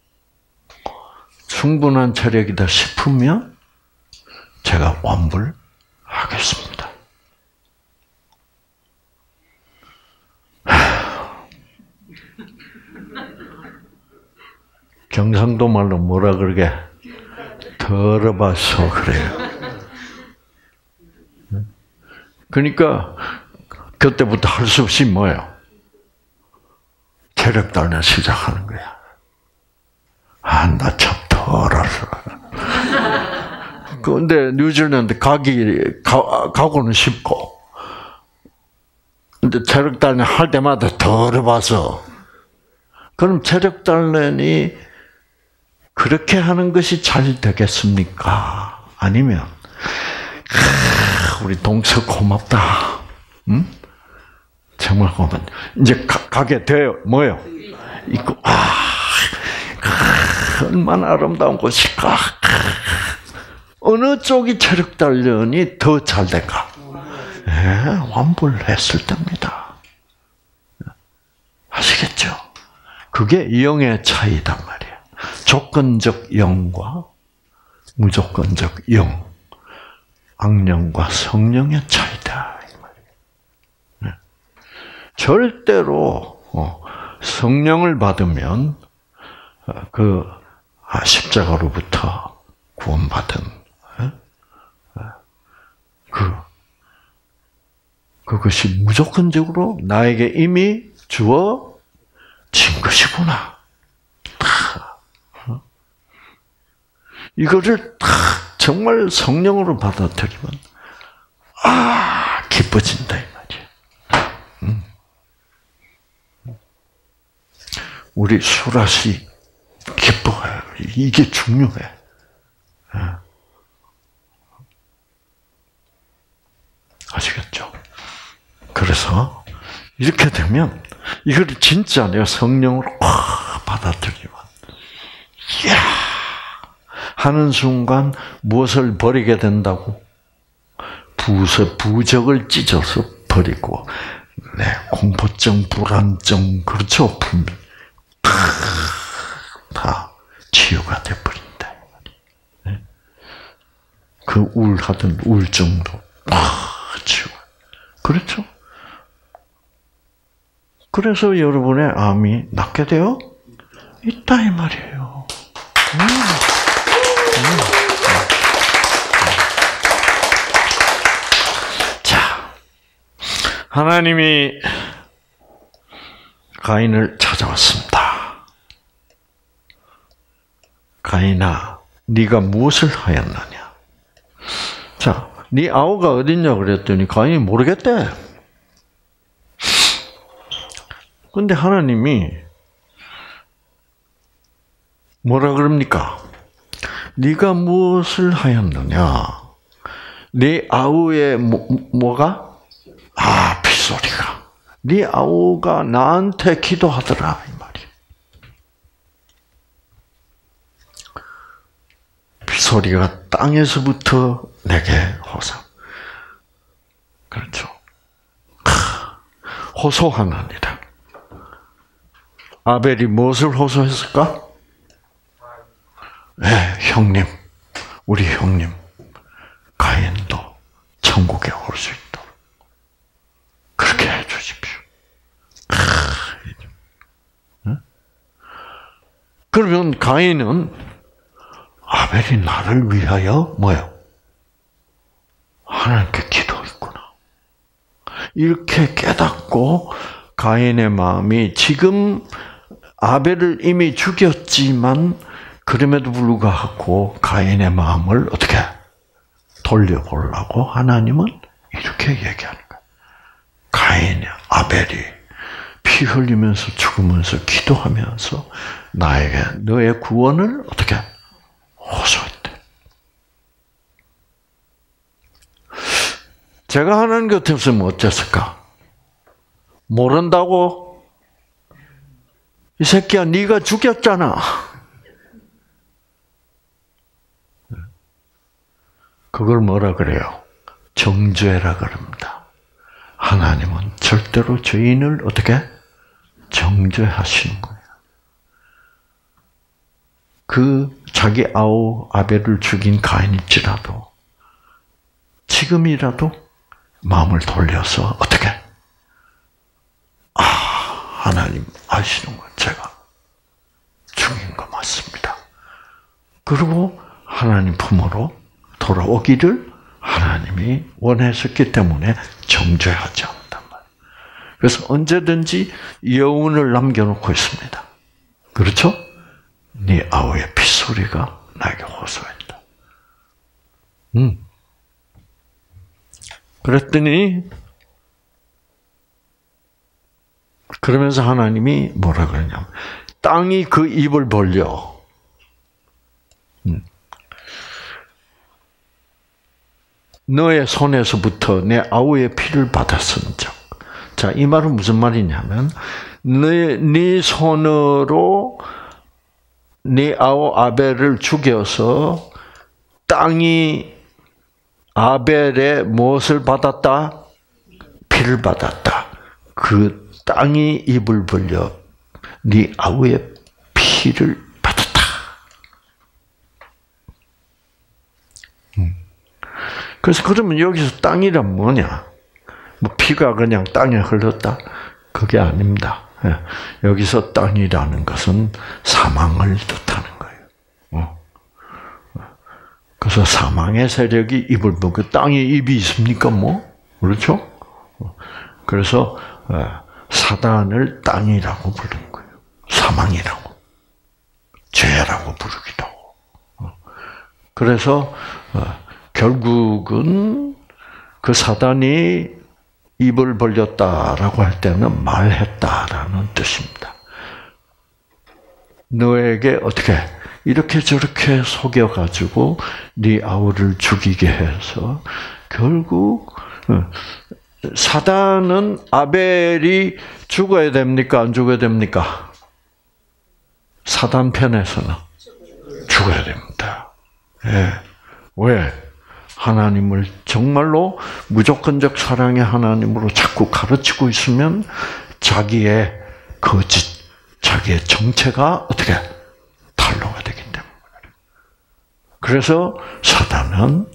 충분한 체력이다 싶으면 제가 환불하겠습니다. 경상도 말로 뭐라 그러게? 더러봐서 그래요. 그러니까 그때부터 할 수 없이 뭐예요? 체력 단련 시작하는 거야. 아, 나 참 더러서. 그런데 뉴질랜드 가기 가, 가고는 쉽고, 근데 체력 단련 할 때마다 더러봐서. 그럼 체력 단련이 그렇게 하는 것이 잘 되겠습니까? 아니면 아, 우리 동서 고맙다. 응? 정말 고맙다. 이제 가, 가게 돼요. 뭐요? 있고 아, 아 얼마나 아름다운 곳일까? 어느 쪽이 체력 단련이 더 잘 될까? 예, 환불했을 때입니다. 아시겠죠? 그게 영의 차이단 말이에요. 조건적 영과 무조건적 영, 악령과 성령의 차이다 이 말이에요. 절대로 성령을 받으면 그 십자가로부터 구원받은 그 그것이 무조건적으로 나에게 이미 주어진 것이구나. 이거를 딱 정말 성령으로 받아들이면 아 기뻐진다 이 말이에요. 음. 우리 수라씨 기뻐해요. 이게 중요해. 아시겠죠? 그래서 이렇게 되면 이걸 진짜 내가 성령으로 확 받아들이면 이야 하는 순간 무엇을 버리게 된다고? 부서 부적을 찢어서 버리고, 네, 공포증, 불안증, 그렇죠? 분명 다 치유가 돼 버린다. 네? 그 우울하던 우울증도 팍 치유. 그렇죠? 그래서 여러분의 암이 낫게 되어 있다 이 말이에요. 음. 자, 하나님이 가인을 찾아왔습니다. 가인아, 네가 무엇을 하였느냐? 자, 네 아우가 어딨냐 그랬더니 가인이 모르겠대. 근데 하나님이 뭐라 그럽니까? 네가 무엇을 하였느냐? 네 아우의 뭐, 뭐가? 아, 빗소리가. 네 아우가 나한테 기도하더라 이 말이야. 빗소리가 땅에서부터 내게 호소. 그렇죠. 호소하느니라. 아벨이 무엇을 호소했을까? 네, 형님, 우리 형님, 가인도 천국에 올 수 있도록 그렇게 해주십시오. 그러면 가인은 아벨이 나를 위하여 뭐요? 하나님께 기도했구나. 이렇게 깨닫고 가인의 마음이 지금 아벨을 이미 죽였지만 그럼에도 불구하고 가인의 마음을 어떻게 돌려보려고 하나님은 이렇게 얘기하는 거예요. 가인, 아벨이 피 흘리면서 죽으면서 기도하면서 나에게 너의 구원을 어떻게 호소했대. 제가 하나님 같았으면 어땠을까? 모른다고? 이 새끼야 네가 죽였잖아. 그걸 뭐라 그래요? 정죄라 그럽니다. 하나님은 절대로 죄인을 어떻게 정죄하시는 거예요. 그 자기 아우 아벨을 죽인 가인일지라도 지금이라도 마음을 돌려서 어떻게? 아, 하나님 아시는 건 제가 죽인 거 맞습니다. 그리고 하나님 품으로 돌아오기를 하나님이 원하셨기 때문에 정죄하지 않는단 말이에요. 그래서 언제든지 여운을 남겨놓고 있습니다. 그렇죠? 네 아우의 핏소리가 나에게 호소했다. 음. 그랬더니 그러면서 하나님이 뭐라 그러냐면 땅이 그 입을 벌려 음. 너의 손에서부터 내 아우의 피를 받았은즉. 자, 이 말은 무슨 말이냐면 네, 네 손으로 네 아우 아벨을 죽여서 땅이 아벨의 무엇을 받았다? 피를 받았다. 그 땅이 입을 벌려 네 아우의 피를 받았다. 음. 그래서 그러면 여기서 땅이란 뭐냐? 뭐 피가 그냥 땅에 흘렀다? 그게 아닙니다. 여기서 땅이라는 것은 사망을 뜻하는 거예요. 어. 그래서 사망의 세력이 입을 벌고 땅에 입이 있습니까? 뭐 그렇죠? 그래서 사단을 땅이라고 부르는 거예요. 사망이라고, 죄라고 부르기도 하고. 그래서 결국은 그 사단이 입을 벌렸다라고 할 때는 말했다라는 뜻입니다. 너에게 어떻게 이렇게 저렇게 속여가지고 네 아우를 죽이게 해서 결국 사단은 아벨이 죽어야 됩니까? 안 죽어야 됩니까? 사단 편에서는 죽어야 됩니다. 예. 왜? 하나님을 정말로 무조건적 사랑의 하나님으로 자꾸 가르치고 있으면 자기의 거짓, 자기의 정체가 어떻게 탄로가 되기 때문에. 그래서 사단은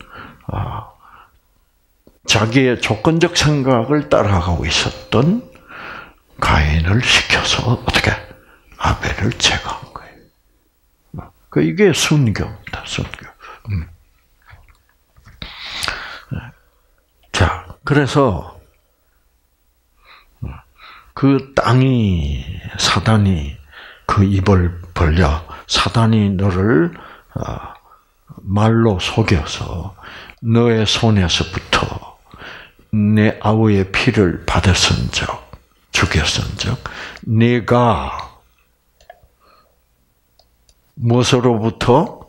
자기의 조건적 생각을 따라가고 있었던 가인을 시켜서 어떻게 아벨을 제거한 거예요. 그 이게 순교입니다. 순교. 음. 자, 그래서 그 땅이 사단이 그 입을 벌려 사단이 너를 말로 속여서 너의 손에서부터 내 아우의 피를 받았은즉 죽였은즉 네가 무엇으로부터?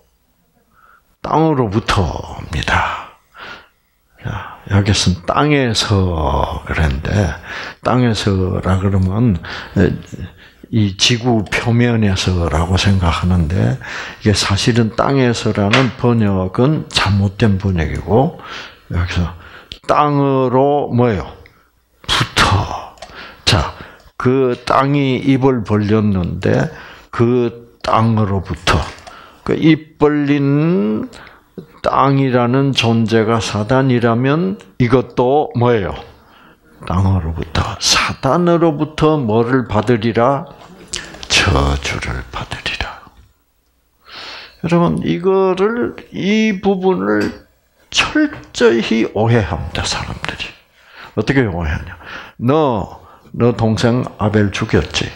땅으로부터입니다. 자, 여기서는 땅에서 그랬는데 땅에서라 그러면 이 지구 표면에서라고 생각하는데 이게 사실은 땅에서라는 번역은 잘못된 번역이고 여기서 땅으로 뭐예요? 붙어. 자, 그 땅이 입을 벌렸는데 그 땅으로부터 그 입 벌린 땅이라는 존재가 사단이라면 이것도 뭐예요? 땅으로부터 사단으로부터 뭐를 받으리라? 저주를 받으리라. 여러분 이거를 이 부분을 철저히 오해합니다. 사람들이 어떻게 오해하냐? 너, 너 동생 아벨 죽였지?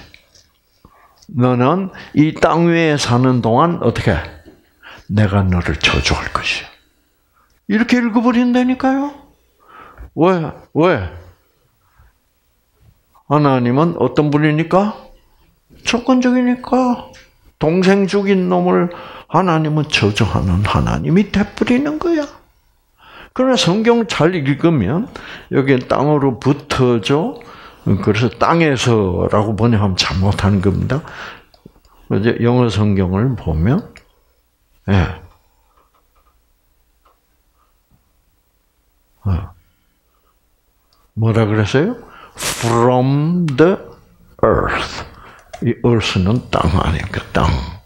너는 이 땅 위에 사는 동안 어떻게? 내가 너를 저주할 것이야. 이렇게 읽어버린다니까요. 왜? 왜? 하나님은 어떤 분이니까? 조건적이니까. 동생 죽인 놈을 하나님은 저주하는 하나님이 돼버리는 거야. 그러나 성경 잘 읽으면 여기 땅으로 붙어져. 그래서 땅에서라고 번역하면 잘못하는 겁니다. 영어 성경을 보면 예. 뭐라 그랬어요? From the earth. 이 earth는 땅 아닙니까? 땅.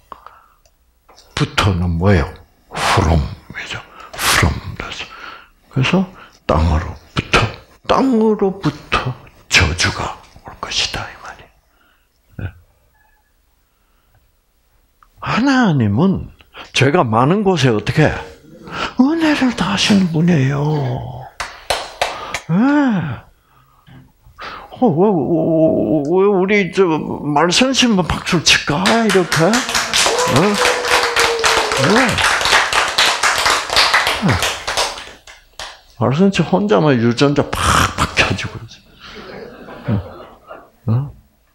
부터는 뭐예요? From이죠. From. 그래서 땅으로부터, 땅으로부터 저주가 올 것이다 이 말이에요. 네. 하나님은 죄가 많은 곳에 어떻게 은혜를 다 하시는 분이에요. 네. 어, 왜, 왜 우리 저 말선심만 박수를 칠까 이렇게? 어? 네. 말선심 혼자만 유전자 팍팍 켜지고 어? 어?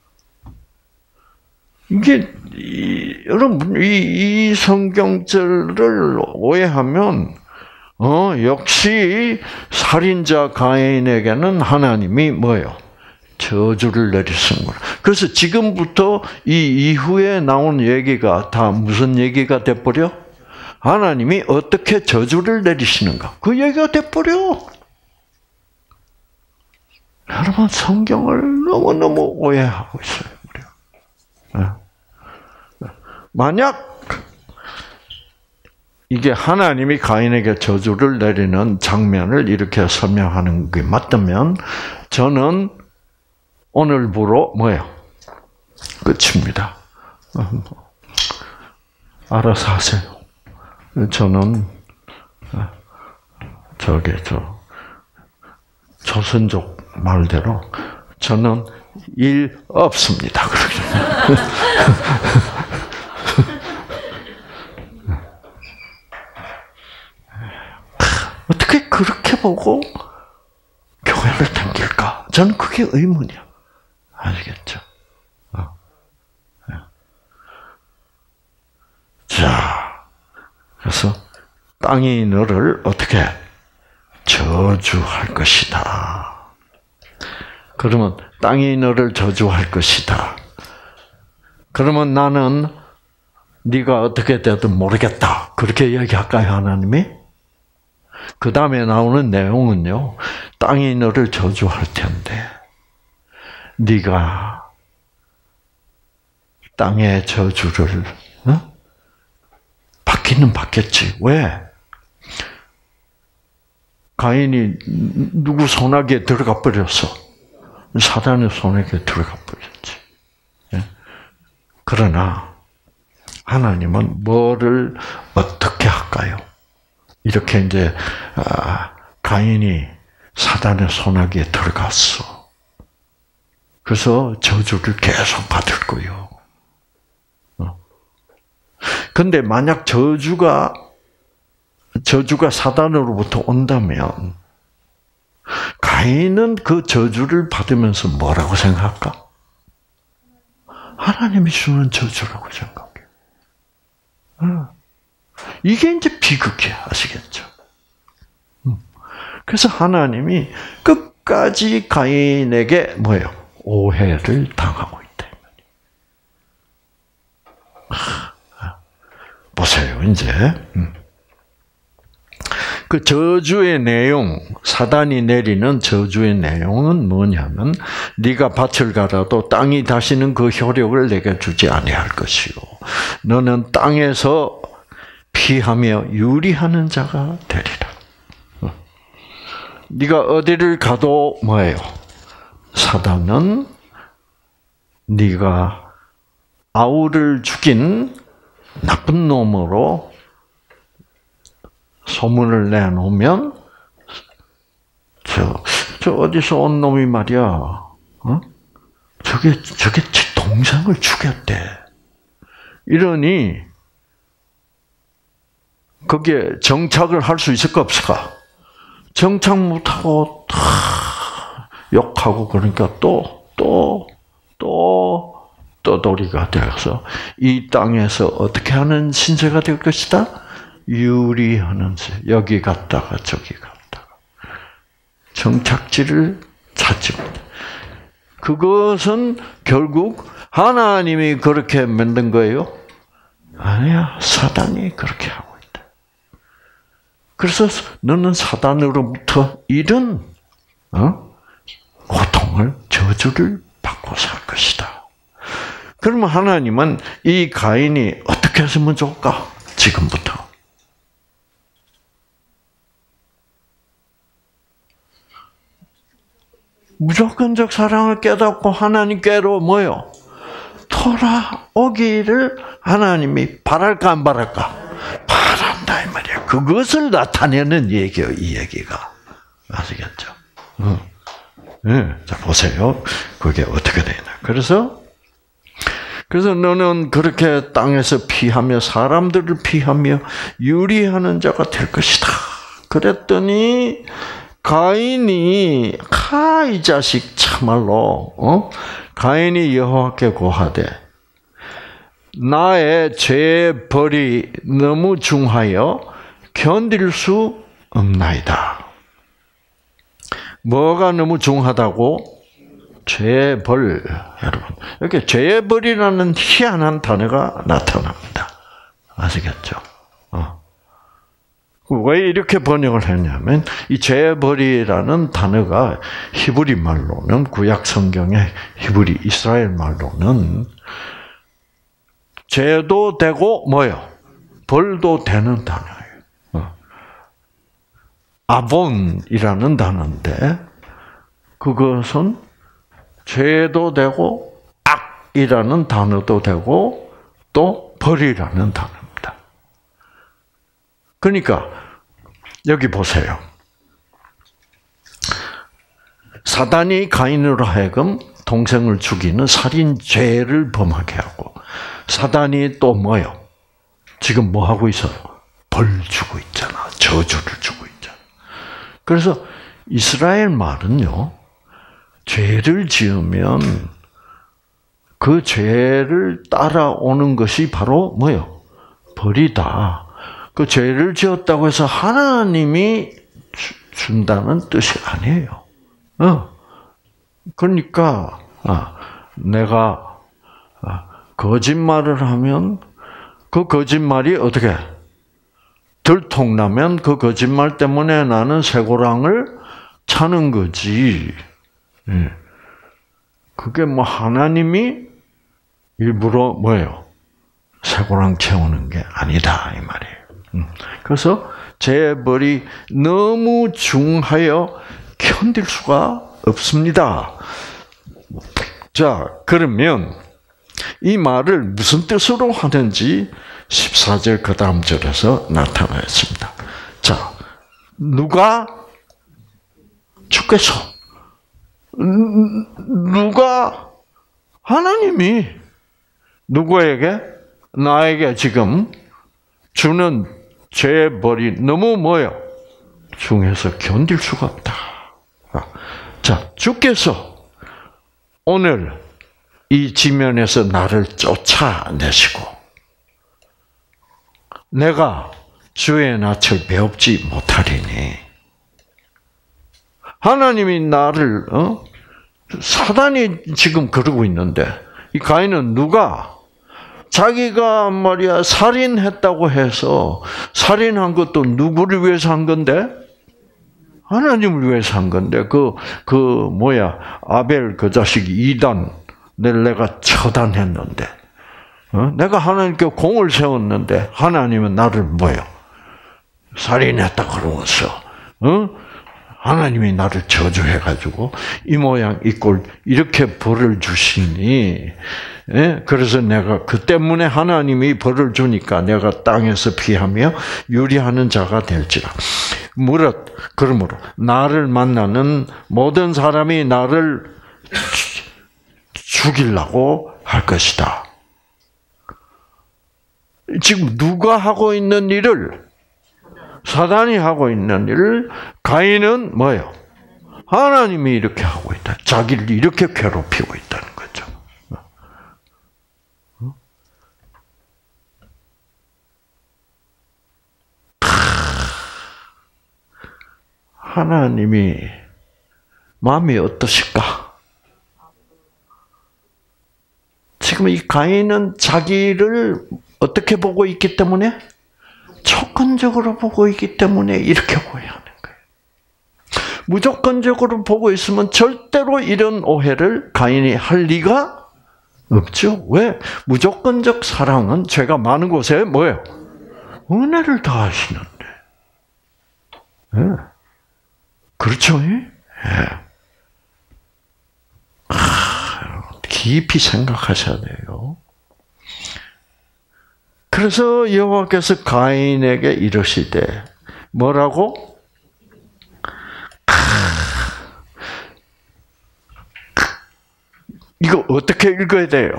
이게 이, 여러분 이, 이 성경절을 오해하면 어 역시 살인자 가인에게는 하나님이 뭐예요? 저주를 내리시는구나. 그래서 지금부터 이 이후에 나온 얘기가 다 무슨 얘기가 돼버려? 하나님이 어떻게 저주를 내리시는가? 그 얘기가 돼버려. 여러분 성경을 너무너무 오해하고 있어요. 만약 이게 하나님이 가인에게 저주를 내리는 장면을 이렇게 설명하는 게 맞다면 저는 오늘부로 뭐예요? 끝입니다. 알아서 하세요. 저는 저기 저 조선족 말대로 저는 일 없습니다. 어떻게 그렇게 보고 교회를 다닐까? 저는 그게 의문이야. 아시겠죠? 어. 자, 그래서 땅이 너를 어떻게 저주할 것이다. 그러면 땅이 너를 저주할 것이다. 그러면 나는 네가 어떻게 되든 모르겠다. 그렇게 얘기할까요, 하나님이? 그 다음에 나오는 내용은요. 땅이 너를 저주할 텐데 네가 땅의 저주를 어? 받기는 받겠지. 왜? 가인이 누구 손아귀에 들어가 버렸어. 사단의 손에게 들어가 버렸지. 예? 그러나 하나님은 뭐를 어떻게 할까요? 이렇게 이제 가인이 사단의 손아귀에 들어갔어. 그래서 저주를 계속 받을 거예요. 근데 만약 저주가 저주가 사단으로부터 온다면 가인은 그 저주를 받으면서 뭐라고 생각할까? 하나님이 주는 저주라고 생각해. 이게 이제 비극이야. 아시겠죠? 그래서 하나님이 끝까지 가인에게 뭐예요? 오해를 당하고 있다. 보세요, 이제. 그 저주의 내용, 사단이 내리는 저주의 내용은 뭐냐면 네가 밭을 갈아도 땅이 다시는 그 효력을 내게 주지 아니할 것이요. 너는 땅에서 피하며 유리하는 자가 되리라. 네가 어디를 가도 뭐예요? 사단은 네가 아우를 죽인 나쁜 놈으로 소문을 내놓으면 저, 저 어디서 온 놈이 말이야. 어? 저게 저게 제 동생을 죽였대. 이러니 거기에 정착을 할 수 있을까 없을까? 정착 못하고 다 욕하고 그러니까 또 또 또 떠돌이가 되어서 이 땅에서 어떻게 하는 신세가 될 것이다? 유리하는 세. 여기 갔다가 저기 갔다가 정착지를 찾지 못해. 그것은 결국 하나님이 그렇게 만든 거예요? 아니야, 사단이 그렇게 하고 있다. 그래서 너는 사단으로부터 이런 어? 고통을, 저주를 받고 살 것이다. 그러면 하나님은 이 가인이 어떻게 했으면 좋을까? 지금부터. 무조건적 사랑을 깨닫고 하나님께로 뭐요? 돌아오기를 하나님이 바랄까 안 바랄까? 바란다 이 말이야. 그것을 나타내는 얘기예요, 이 얘기가. 아시겠죠? 응. 네, 자 보세요. 그게 어떻게 되나? 그래서 그래서 너는 그렇게 땅에서 피하며 사람들을 피하며 유리하는 자가 될 것이다. 그랬더니 가인이 가 이 자식 참말로 어? 가인이 여호와께 고하되 나의 죄의 벌이 너무 중하여 견딜 수 없나이다. 뭐가 너무 중하다고? 죄의 벌, 여러분. 이렇게 죄의 벌이라는 희한한 단어가 나타납니다. 아시겠죠? 어. 왜 이렇게 번역을 했냐면, 이 죄의 벌이라는 단어가 히브리 말로는, 구약 성경의 히브리 이스라엘 말로는, 죄도 되고, 뭐요? 벌도 되는 단어예요. 어. 아본이라는 단어인데, 그것은 죄도 되고, 악이라는 단어도 되고, 또 벌이라는 단어입니다. 그러니까, 여기 보세요. 사단이 가인으로 하여금 동생을 죽이는 살인죄를 범하게 하고, 사단이 또 뭐요? 지금 뭐 하고 있어요? 벌 주고 있잖아. 저주를 주고 있잖아. 그래서 이스라엘 말은요, 죄를 지으면 그 죄를 따라오는 것이 바로 뭐요? 벌이다. 그 죄를 지었다고 해서 하나님이 준다는 뜻이 아니에요. 어. 그러니까 아, 내가 아, 거짓말을 하면 그 거짓말이 어떻게 들통나면 그 거짓말 때문에 나는 쇠고랑을 차는 거지. 예. 그게 뭐 하나님이 일부러 뭐예요? 쇠고랑 채우는 게 아니다 이 말이에요. 그래서 죄벌이 너무 중하여 견딜 수가 없습니다. 자, 그러면 이 말을 무슨 뜻으로 하는지 십사 절 그 다음 절에서 나타나 있습니다. 자, 누가 주께서 누가 하나님이 누구에게 나에게 지금 주는 죄의 벌이 너무 뭐요? 중해서 견딜 수가 없다. 자, 주께서 오늘 이 지면에서 나를 쫓아내시고 내가 주의 낯을 배웁지 못하리니 하나님이 나를 어? 사단이 지금 그러고 있는데 이 가인은 누가 자기가 말이야 살인했다고 해서 살인한 것도 누구를 위해서 한 건데 하나님을 위해서 한 건데 그 그 뭐야 아벨 그 자식이 이단 내가 처단했는데 어? 내가 하나님께 공을 세웠는데 하나님은 나를 뭐요 살인했다 그러면서 어? 하나님이 나를 저주해가지고 이 모양 이 꼴 이렇게 벌을 주시니 예? 그래서 내가 그 때문에 하나님이 벌을 주니까 내가 땅에서 피하며 유리하는 자가 될지라. 무릇 그러므로 나를 만나는 모든 사람이 나를 죽이려고 할 것이다. 지금 누가 하고 있는 일을 사단이 하고 있는 일을 가인은 뭐예요? 하나님이 이렇게 하고 있다. 자기를 이렇게 괴롭히고 있다는 거죠. 하나님이 마음이 어떠실까? 지금 이 가인은 자기를 어떻게 보고 있기 때문에 조건적으로 보고 있기 때문에 이렇게 오해하는 거예요. 무조건적으로 보고 있으면 절대로 이런 오해를 가인이 할 리가 없죠. 왜? 무조건적 사랑은 죄가 많은 곳에 뭐예요? 은혜를 더하시는데. 네. 그렇죠? 예. 아, 깊이 생각하셔야 돼요. 그래서 여호와께서 가인에게 이르시되 뭐라고? 이거 어떻게 읽어야 돼요?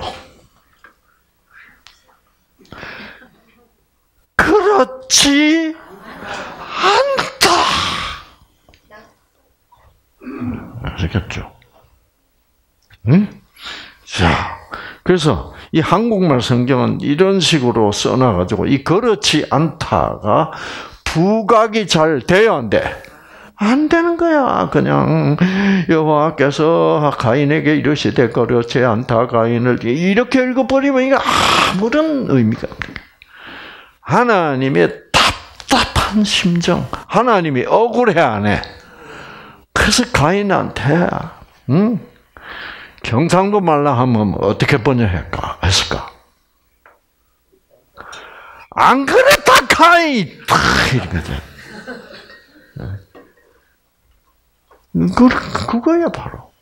그렇지 않다. 아시겠죠? 응? 자, 그래서 이 한국말 성경은 이런 식으로 써놔가지고 이 그렇지 않다가 부각이 잘 돼야 안 돼? 안 되는 거야. 그냥 여호와께서 가인에게 이르시되 그렇지 않다 가인을 이렇게 읽어버리면 이게 아무런 의미가 없는 거야. 하나님의 답답한 심정, 하나님이 억울해 안 해. 그래서 가인한테 응? 경상도 말로 하면 어떻게 번역할까? 했을까? 안 그랬다 가인! 이렇게 돼. 그, 그거야, 바로.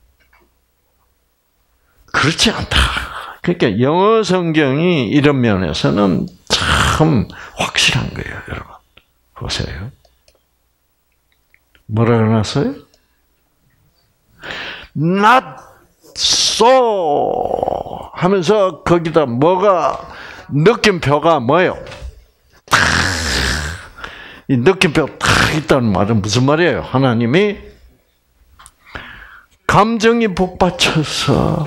그렇지 않다. 그러니까 영어 성경이 이런 면에서는 참 확실한 거예요, 여러분. 보세요. 뭐라 그러났어요? Not so 하면서 거기다 뭐가, 느낌표가 뭐예요? 이 느낌표 탁 있다는 말은 무슨 말이에요? 하나님이 감정이 복받쳐서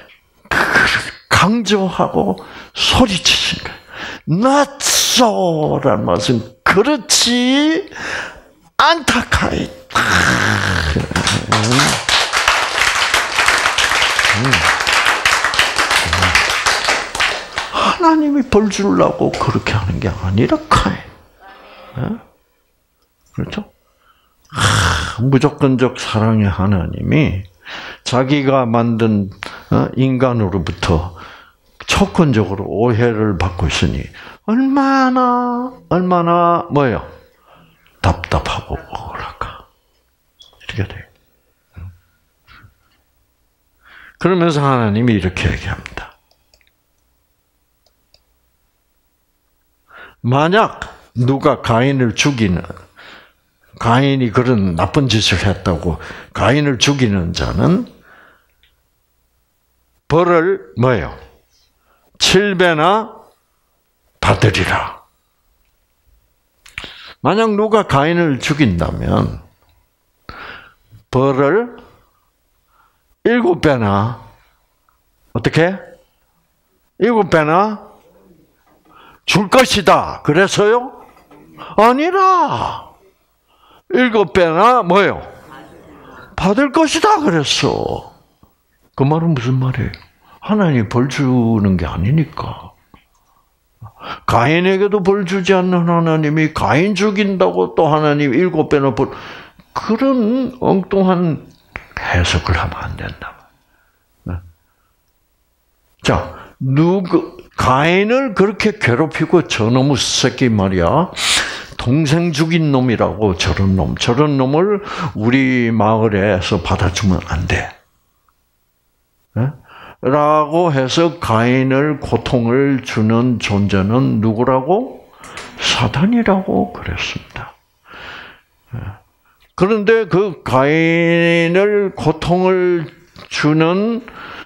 강조하고 소리치신 거예요. Not so라는 말은 그렇지 않다 카이. 하나님이 벌 주려고 그렇게 하는 게 아니라 카이. 그렇죠? 무조건적 사랑의 하나님이 자기가 만든 인간으로부터 조건적으로 오해를 받고 있으니 얼마나 얼마나 뭐예요? 답답하고 억울할까? 이렇게 돼요. 그러면서 하나님이 이렇게 얘기합니다. 만약 누가 가인을 죽이는 가인이 그런 나쁜 짓을 했다고 가인을 죽이는 자는 벌을 뭐예요? 칠 배나 받으리라. 만약 누가 가인을 죽인다면 벌을 일곱 배나 어떻게? 일곱 배나 줄 것이다. 그래서요? 아니라 일곱 배나 뭐예요? 받을 것이다 그랬어. 그 말은 무슨 말이에요? 하나님이 벌 주는 게 아니니까. 가인에게도 벌 주지 않는 하나님이 가인 죽인다고 또 하나님 일곱 배나 벌, 그런 엉뚱한 해석을 하면 안 된다. 자, 누구 가인을 그렇게 괴롭히고 저놈의 새끼 말이야. 동생 죽인 놈이라고 저런 놈, 저런 놈을 우리 마을에서 받아주면 안 돼. 네? 라고 해서 가인을 고통을 주는 존재는 누구라고? 사단이라고 그랬습니다. 그런데 그 가인을 고통을 주는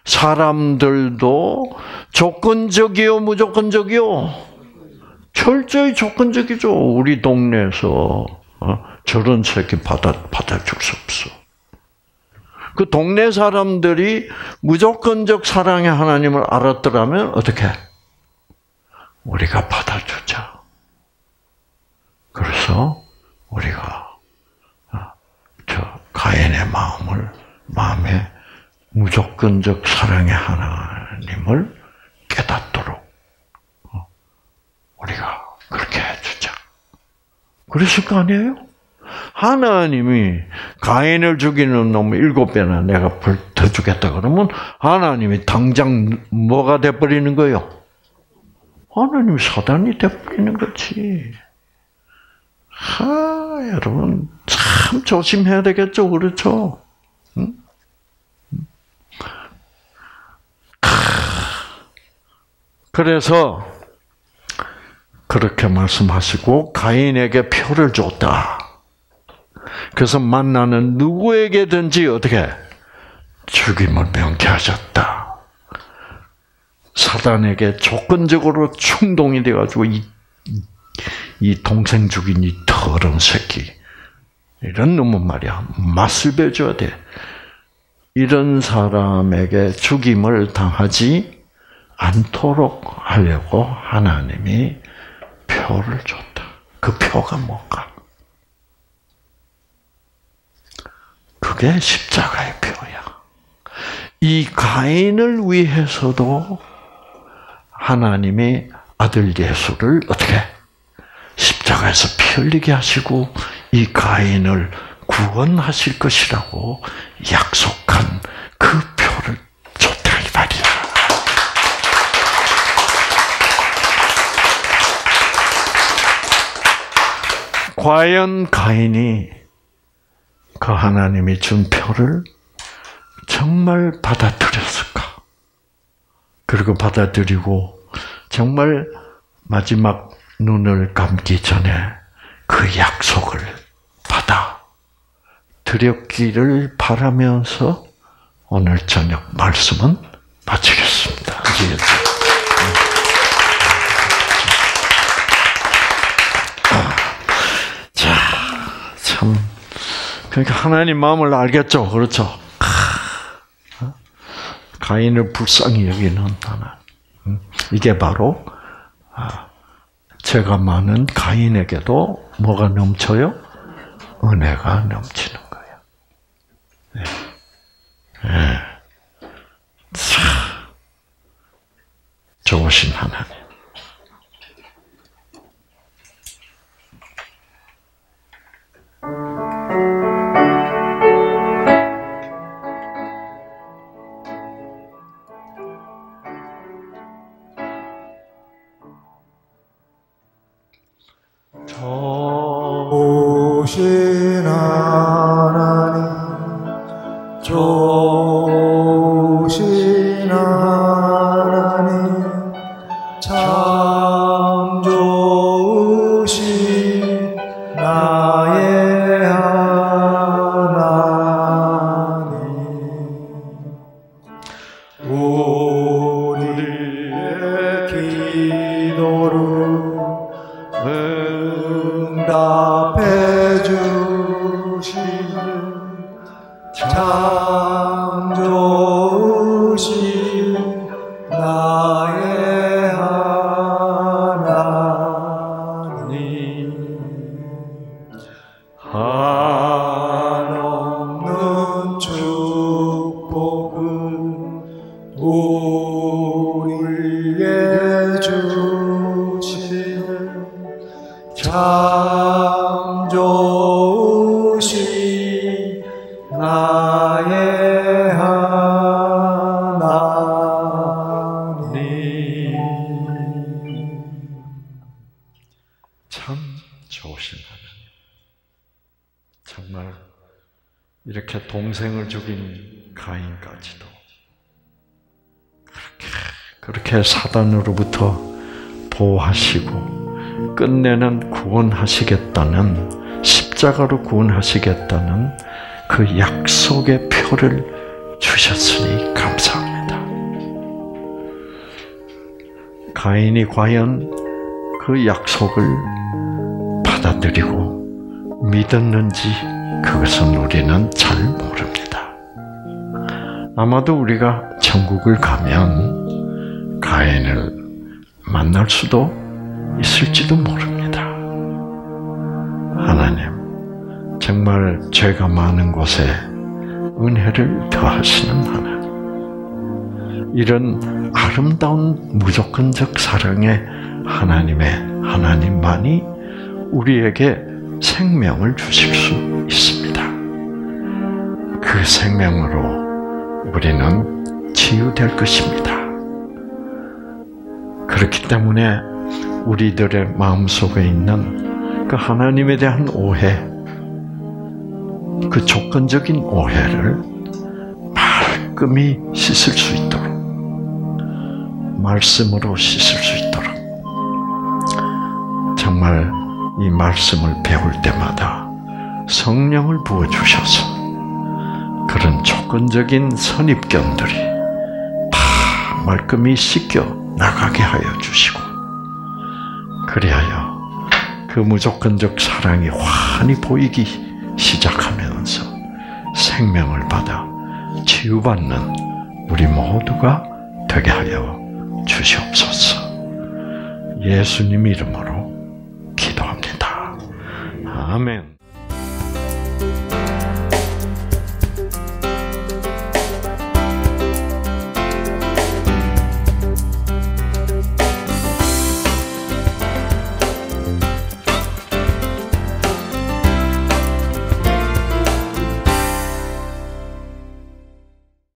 사람들도 조건적이요, 무조건적이요? 철저히 조건적이죠. 우리 동네에서 어? 저런 새끼 받아, 받아줄 수 없어. 그 동네 사람들이 무조건적 사랑의 하나님을 알았더라면 어떻게? 우리가 받아주자. 그래서 우리가 저 가인의 마음을 마음에 무조건적 사랑의 하나님을 깨닫도록 우리가 그렇게 해주자. 그러실 거 아니에요? 하나님이 가인을 죽이는 놈 일곱 배나 내가 벌 더 주겠다 그러면 하나님이 당장 뭐가 돼버리는 거예요? 하나님이 사단이 돼버리는 거지. 아, 여러분 참 조심해야 되겠죠, 그렇죠? 응? 그래서 그렇게 말씀하시고 가인에게 표를 줬다. 그래서 만나는 누구에게든지 어떻게 죽임을 명쾌하셨다. 사단에게 조건적으로 충동이 돼가지고 이, 이 동생 죽인 이 더러운 새끼 이런 놈은 말이야 맛을 배줘야 돼. 이런 사람에게 죽임을 당하지 않도록 하려고 하나님이 표를 줬다. 그 표가 뭔가? 그게 십자가의 표야. 이 가인을 위해서도 하나님이 아들 예수를 어떻게 십자가에서 피 흘리게 하시고 이 가인을 구원하실 것이라고 약속한 그 표를 줬다 이 말이야. 과연 가인이 그 하나님이 준 표를 정말 받아들였을까? 그리고 받아들이고 정말 마지막 눈을 감기 전에 그 약속을 받아 드렸기를 바라면서 오늘 저녁 말씀은 마치겠습니다. 자, 참 그러니까 하나님 마음을 알겠죠, 그렇죠? 가인을 불쌍히 여기는 하나님. 이게 바로 죄가 많은 가인에게도 뭐가 넘쳐요? 은혜가 넘치는 거예요. 네. 네. 참 좋으신 하나님. 좋으신 하나님, 좋으신 하나님, 참 좋으신 나의 하나님, 우리의 기도를 응답해 주시는 참 좋으신 나의 하나님, 한없는 축복을 우리에게 주시는 참 좋으신 나의 하나님, 참 좋으신 하나님. 정말 이렇게 동생을 죽인 가인까지도 그렇게 그렇게 사단으로부터 보호하시고 끝내는 구원하시겠다는, 십자가로 구원하시겠다는 그 약속의 표를 주셨으니 감사합니다. 가인이 과연 그 약속을 받아들이고 믿었는지 그것은 우리는 잘 모릅니다. 아마도 우리가 천국을 가면 가인을 만날 수도 있을지도 모릅니다. 하나님, 정말 죄가 많은 곳에 은혜를 더하시는 하나님, 이런 아름다운 무조건적 사랑의 하나님의 하나님만이 우리에게 생명을 주실 수 있습니다. 그 생명으로 우리는 치유될 것입니다. 그렇기 때문에 우리들의 마음속에 있는 그 하나님에 대한 오해, 그 조건적인 오해를 말끔히 씻을 수 있도록, 말씀으로 씻을 수 있도록, 정말 이 말씀을 배울 때마다 성령을 부어주셔서 그런 조건적인 선입견들이 다 말끔히 씻겨 나가게 하여 주시고, 그리하여 그 무조건적 사랑이 환히 보이기 시작하면서 생명을 받아 치유받는 우리 모두가 되게 하여 주시옵소서. 예수님 이름으로 기도합니다. 아멘.